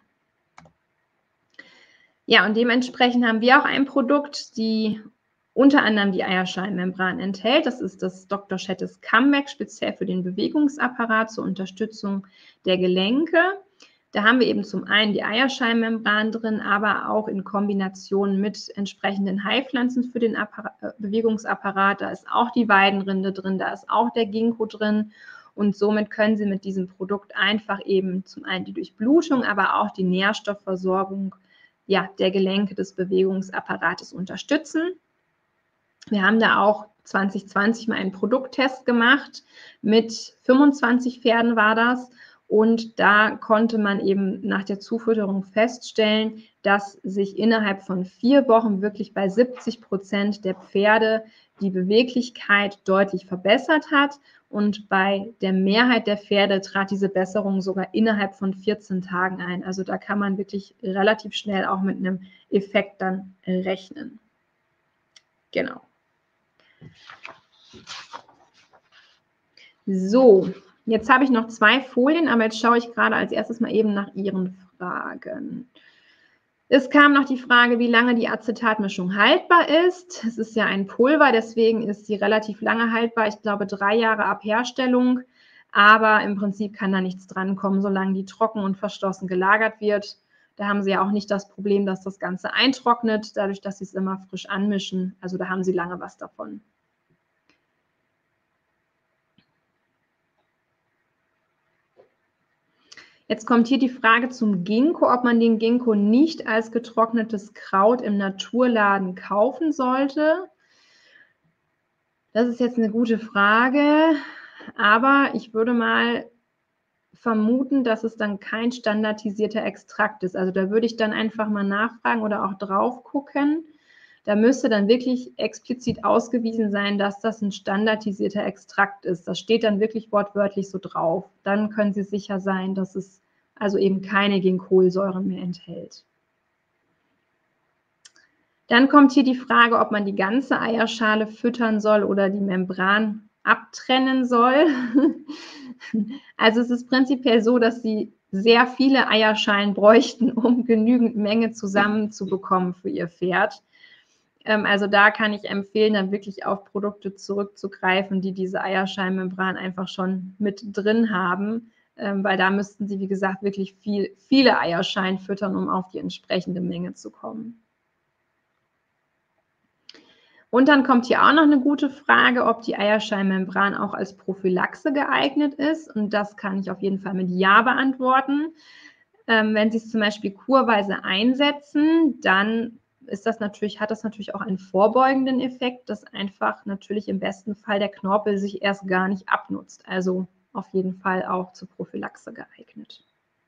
Ja, und dementsprechend haben wir auch ein Produkt, die unter anderem die Eierscheimmembran enthält. Das ist das Doktor Schettes Comeback, speziell für den Bewegungsapparat zur Unterstützung der Gelenke. Da haben wir eben zum einen die Eierscheimmembran drin, aber auch in Kombination mit entsprechenden Heilpflanzen für den Apparat, Bewegungsapparat. Da ist auch die Weidenrinde drin, da ist auch der Ginkgo drin. Und somit können Sie mit diesem Produkt einfach eben zum einen die Durchblutung, aber auch die Nährstoffversorgung ja, der Gelenke des Bewegungsapparates unterstützen. Wir haben da auch zwanzig zwanzig mal einen Produkttest gemacht. Mit fünfundzwanzig Pferden war das. Und da konnte man eben nach der Zufütterung feststellen, dass sich innerhalb von vier Wochen wirklich bei siebzig Prozent der Pferde die Beweglichkeit deutlich verbessert hat. Und bei der Mehrheit der Pferde trat diese Besserung sogar innerhalb von vierzehn Tagen ein. Also da kann man wirklich relativ schnell auch mit einem Effekt dann rechnen. Genau. So, jetzt habe ich noch zwei Folien, aber jetzt schaue ich gerade als erstes mal eben nach Ihren Fragen. Es kam noch die Frage, wie lange die Acetatmischung haltbar ist. Es ist ja ein Pulver, deswegen ist sie relativ lange haltbar. Ich glaube, drei Jahre ab Herstellung. Aber im Prinzip kann da nichts drankommen, solange die trocken und verschlossen gelagert wird. Da haben Sie ja auch nicht das Problem, dass das Ganze eintrocknet, dadurch, dass Sie es immer frisch anmischen. Also da haben Sie lange was davon. Jetzt kommt hier die Frage zum Ginkgo, ob man den Ginkgo nicht als getrocknetes Kraut im Naturladen kaufen sollte. Das ist jetzt eine gute Frage, aber ich würde mal vermuten, dass es dann kein standardisierter Extrakt ist. Also da würde ich dann einfach mal nachfragen oder auch drauf gucken. Da müsste dann wirklich explizit ausgewiesen sein, dass das ein standardisierter Extrakt ist. Das steht dann wirklich wortwörtlich so drauf. Dann können Sie sicher sein, dass es also eben keine Ginkgolsäuren mehr enthält. Dann kommt hier die Frage, ob man die ganze Eierschale füttern soll oder die Membran abtrennen soll. Also es ist prinzipiell so, dass Sie sehr viele Eierschalen bräuchten, um genügend Menge zusammenzubekommen für Ihr Pferd. Also da kann ich empfehlen, dann wirklich auf Produkte zurückzugreifen, die diese Eierscheimmembran einfach schon mit drin haben, weil da müssten Sie, wie gesagt, wirklich viel, viele Eierschalen füttern, um auf die entsprechende Menge zu kommen. Und dann kommt hier auch noch eine gute Frage, ob die Eierscheimmembran auch als Prophylaxe geeignet ist. Und das kann ich auf jeden Fall mit Ja beantworten. Wenn Sie es zum Beispiel kurweise einsetzen, dann ist das natürlich, hat das natürlich auch einen vorbeugenden Effekt, dass einfach natürlich im besten Fall der Knorpel sich erst gar nicht abnutzt. Also auf jeden Fall auch zur Prophylaxe geeignet.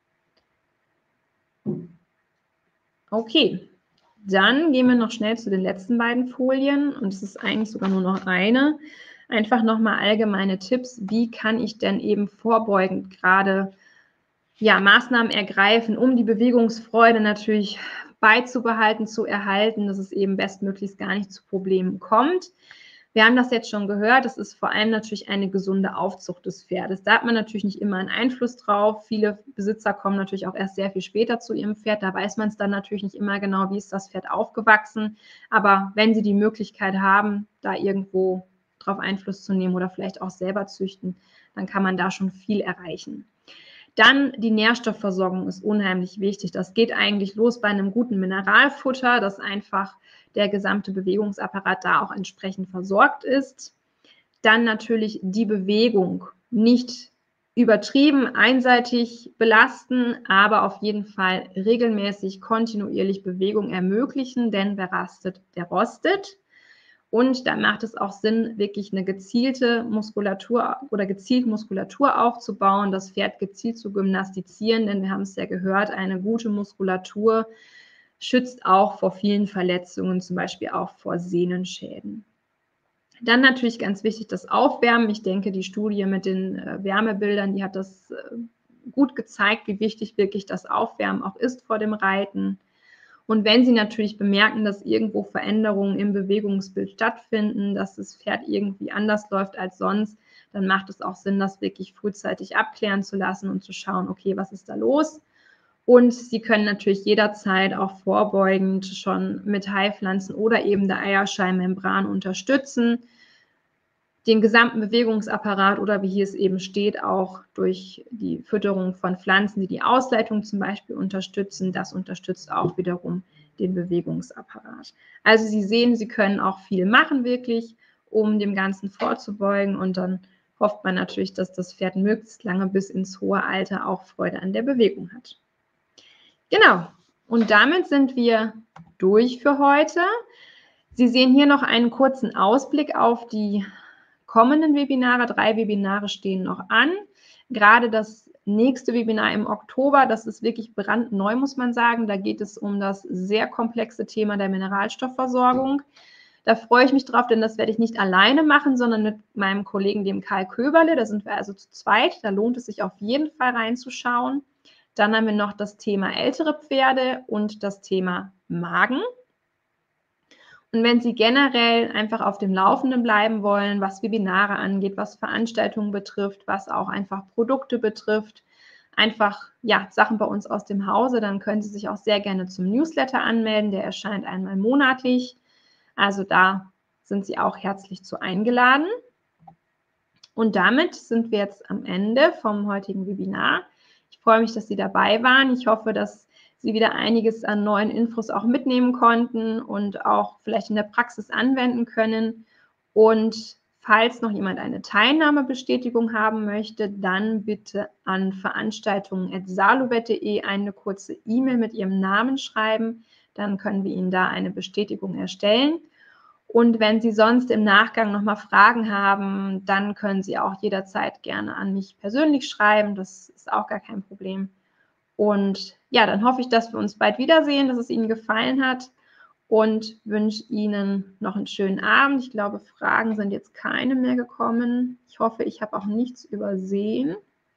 Okay, dann gehen wir noch schnell zu den letzten beiden Folien und es ist eigentlich sogar nur noch eine. Einfach nochmal allgemeine Tipps, wie kann ich denn eben vorbeugend gerade ja, Maßnahmen ergreifen, um die Bewegungsfreude natürlich beizubehalten, zu erhalten, dass es eben bestmöglichst gar nicht zu Problemen kommt. Wir haben das jetzt schon gehört, das ist vor allem natürlich eine gesunde Aufzucht des Pferdes. Da hat man natürlich nicht immer einen Einfluss drauf. Viele Besitzer kommen natürlich auch erst sehr viel später zu ihrem Pferd. Da weiß man es dann natürlich nicht immer genau, wie ist das Pferd aufgewachsen. Aber wenn Sie die Möglichkeit haben, da irgendwo drauf Einfluss zu nehmen oder vielleicht auch selber züchten, dann kann man da schon viel erreichen. Dann die Nährstoffversorgung ist unheimlich wichtig. Das geht eigentlich los bei einem guten Mineralfutter, dass einfach der gesamte Bewegungsapparat da auch entsprechend versorgt ist. Dann natürlich die Bewegung. Nicht übertrieben, einseitig belasten, aber auf jeden Fall regelmäßig, kontinuierlich Bewegung ermöglichen, denn wer rastet, der rostet. Und da macht es auch Sinn, wirklich eine gezielte Muskulatur oder gezielt Muskulatur aufzubauen, das Pferd gezielt zu gymnastizieren, denn wir haben es ja gehört, eine gute Muskulatur schützt auch vor vielen Verletzungen, zum Beispiel auch vor Sehnenschäden. Dann natürlich ganz wichtig das Aufwärmen. Ich denke, die Studie mit den äh, Wärmebildern, die hat das äh, gut gezeigt, wie wichtig wirklich das Aufwärmen auch ist vor dem Reiten. Und wenn Sie natürlich bemerken, dass irgendwo Veränderungen im Bewegungsbild stattfinden, dass das Pferd irgendwie anders läuft als sonst, dann macht es auch Sinn, das wirklich frühzeitig abklären zu lassen und zu schauen, okay, was ist da los? Und Sie können natürlich jederzeit auch vorbeugend schon mit Heilpflanzen oder eben der Eierscheinmembran unterstützen, den gesamten Bewegungsapparat oder wie hier es eben steht, auch durch die Fütterung von Pflanzen, die die Ausleitung zum Beispiel unterstützen. Das unterstützt auch wiederum den Bewegungsapparat. Also Sie sehen, Sie können auch viel machen wirklich, um dem Ganzen vorzubeugen, und dann hofft man natürlich, dass das Pferd möglichst lange bis ins hohe Alter auch Freude an der Bewegung hat. Genau, und damit sind wir durch für heute. Sie sehen hier noch einen kurzen Ausblick auf die kommenden Webinare. Drei Webinare stehen noch an. Gerade das nächste Webinar im Oktober, das ist wirklich brandneu, muss man sagen. Da geht es um das sehr komplexe Thema der Mineralstoffversorgung. Da freue ich mich drauf, denn das werde ich nicht alleine machen, sondern mit meinem Kollegen, dem Karl Köberle. Da sind wir also zu zweit. Da lohnt es sich auf jeden Fall reinzuschauen. Dann haben wir noch das Thema ältere Pferde und das Thema Magen. Und wenn Sie generell einfach auf dem Laufenden bleiben wollen, was Webinare angeht, was Veranstaltungen betrifft, was auch einfach Produkte betrifft, einfach ja, Sachen bei uns aus dem Hause, dann können Sie sich auch sehr gerne zum Newsletter anmelden. Der erscheint einmal monatlich. Also da sind Sie auch herzlich zu eingeladen. Und damit sind wir jetzt am Ende vom heutigen Webinar. Ich freue mich, dass Sie dabei waren. Ich hoffe, dass Sie wieder einiges an neuen Infos auch mitnehmen konnten und auch vielleicht in der Praxis anwenden können. Und falls noch jemand eine Teilnahmebestätigung haben möchte, dann bitte an veranstaltungen at salubet punkt de eine kurze E-Mail mit Ihrem Namen schreiben. Dann können wir Ihnen da eine Bestätigung erstellen. Und wenn Sie sonst im Nachgang nochmal Fragen haben, dann können Sie auch jederzeit gerne an mich persönlich schreiben. Das ist auch gar kein Problem. Und ja, dann hoffe ich, dass wir uns bald wiedersehen, dass es Ihnen gefallen hat, und wünsche Ihnen noch einen schönen Abend. Ich glaube, Fragen sind jetzt keine mehr gekommen. Ich hoffe, ich habe auch nichts übersehen.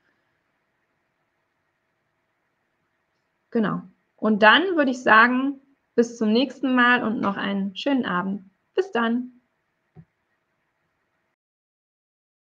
Genau. Und dann würde ich sagen, bis zum nächsten Mal und noch einen schönen Abend. Bis dann.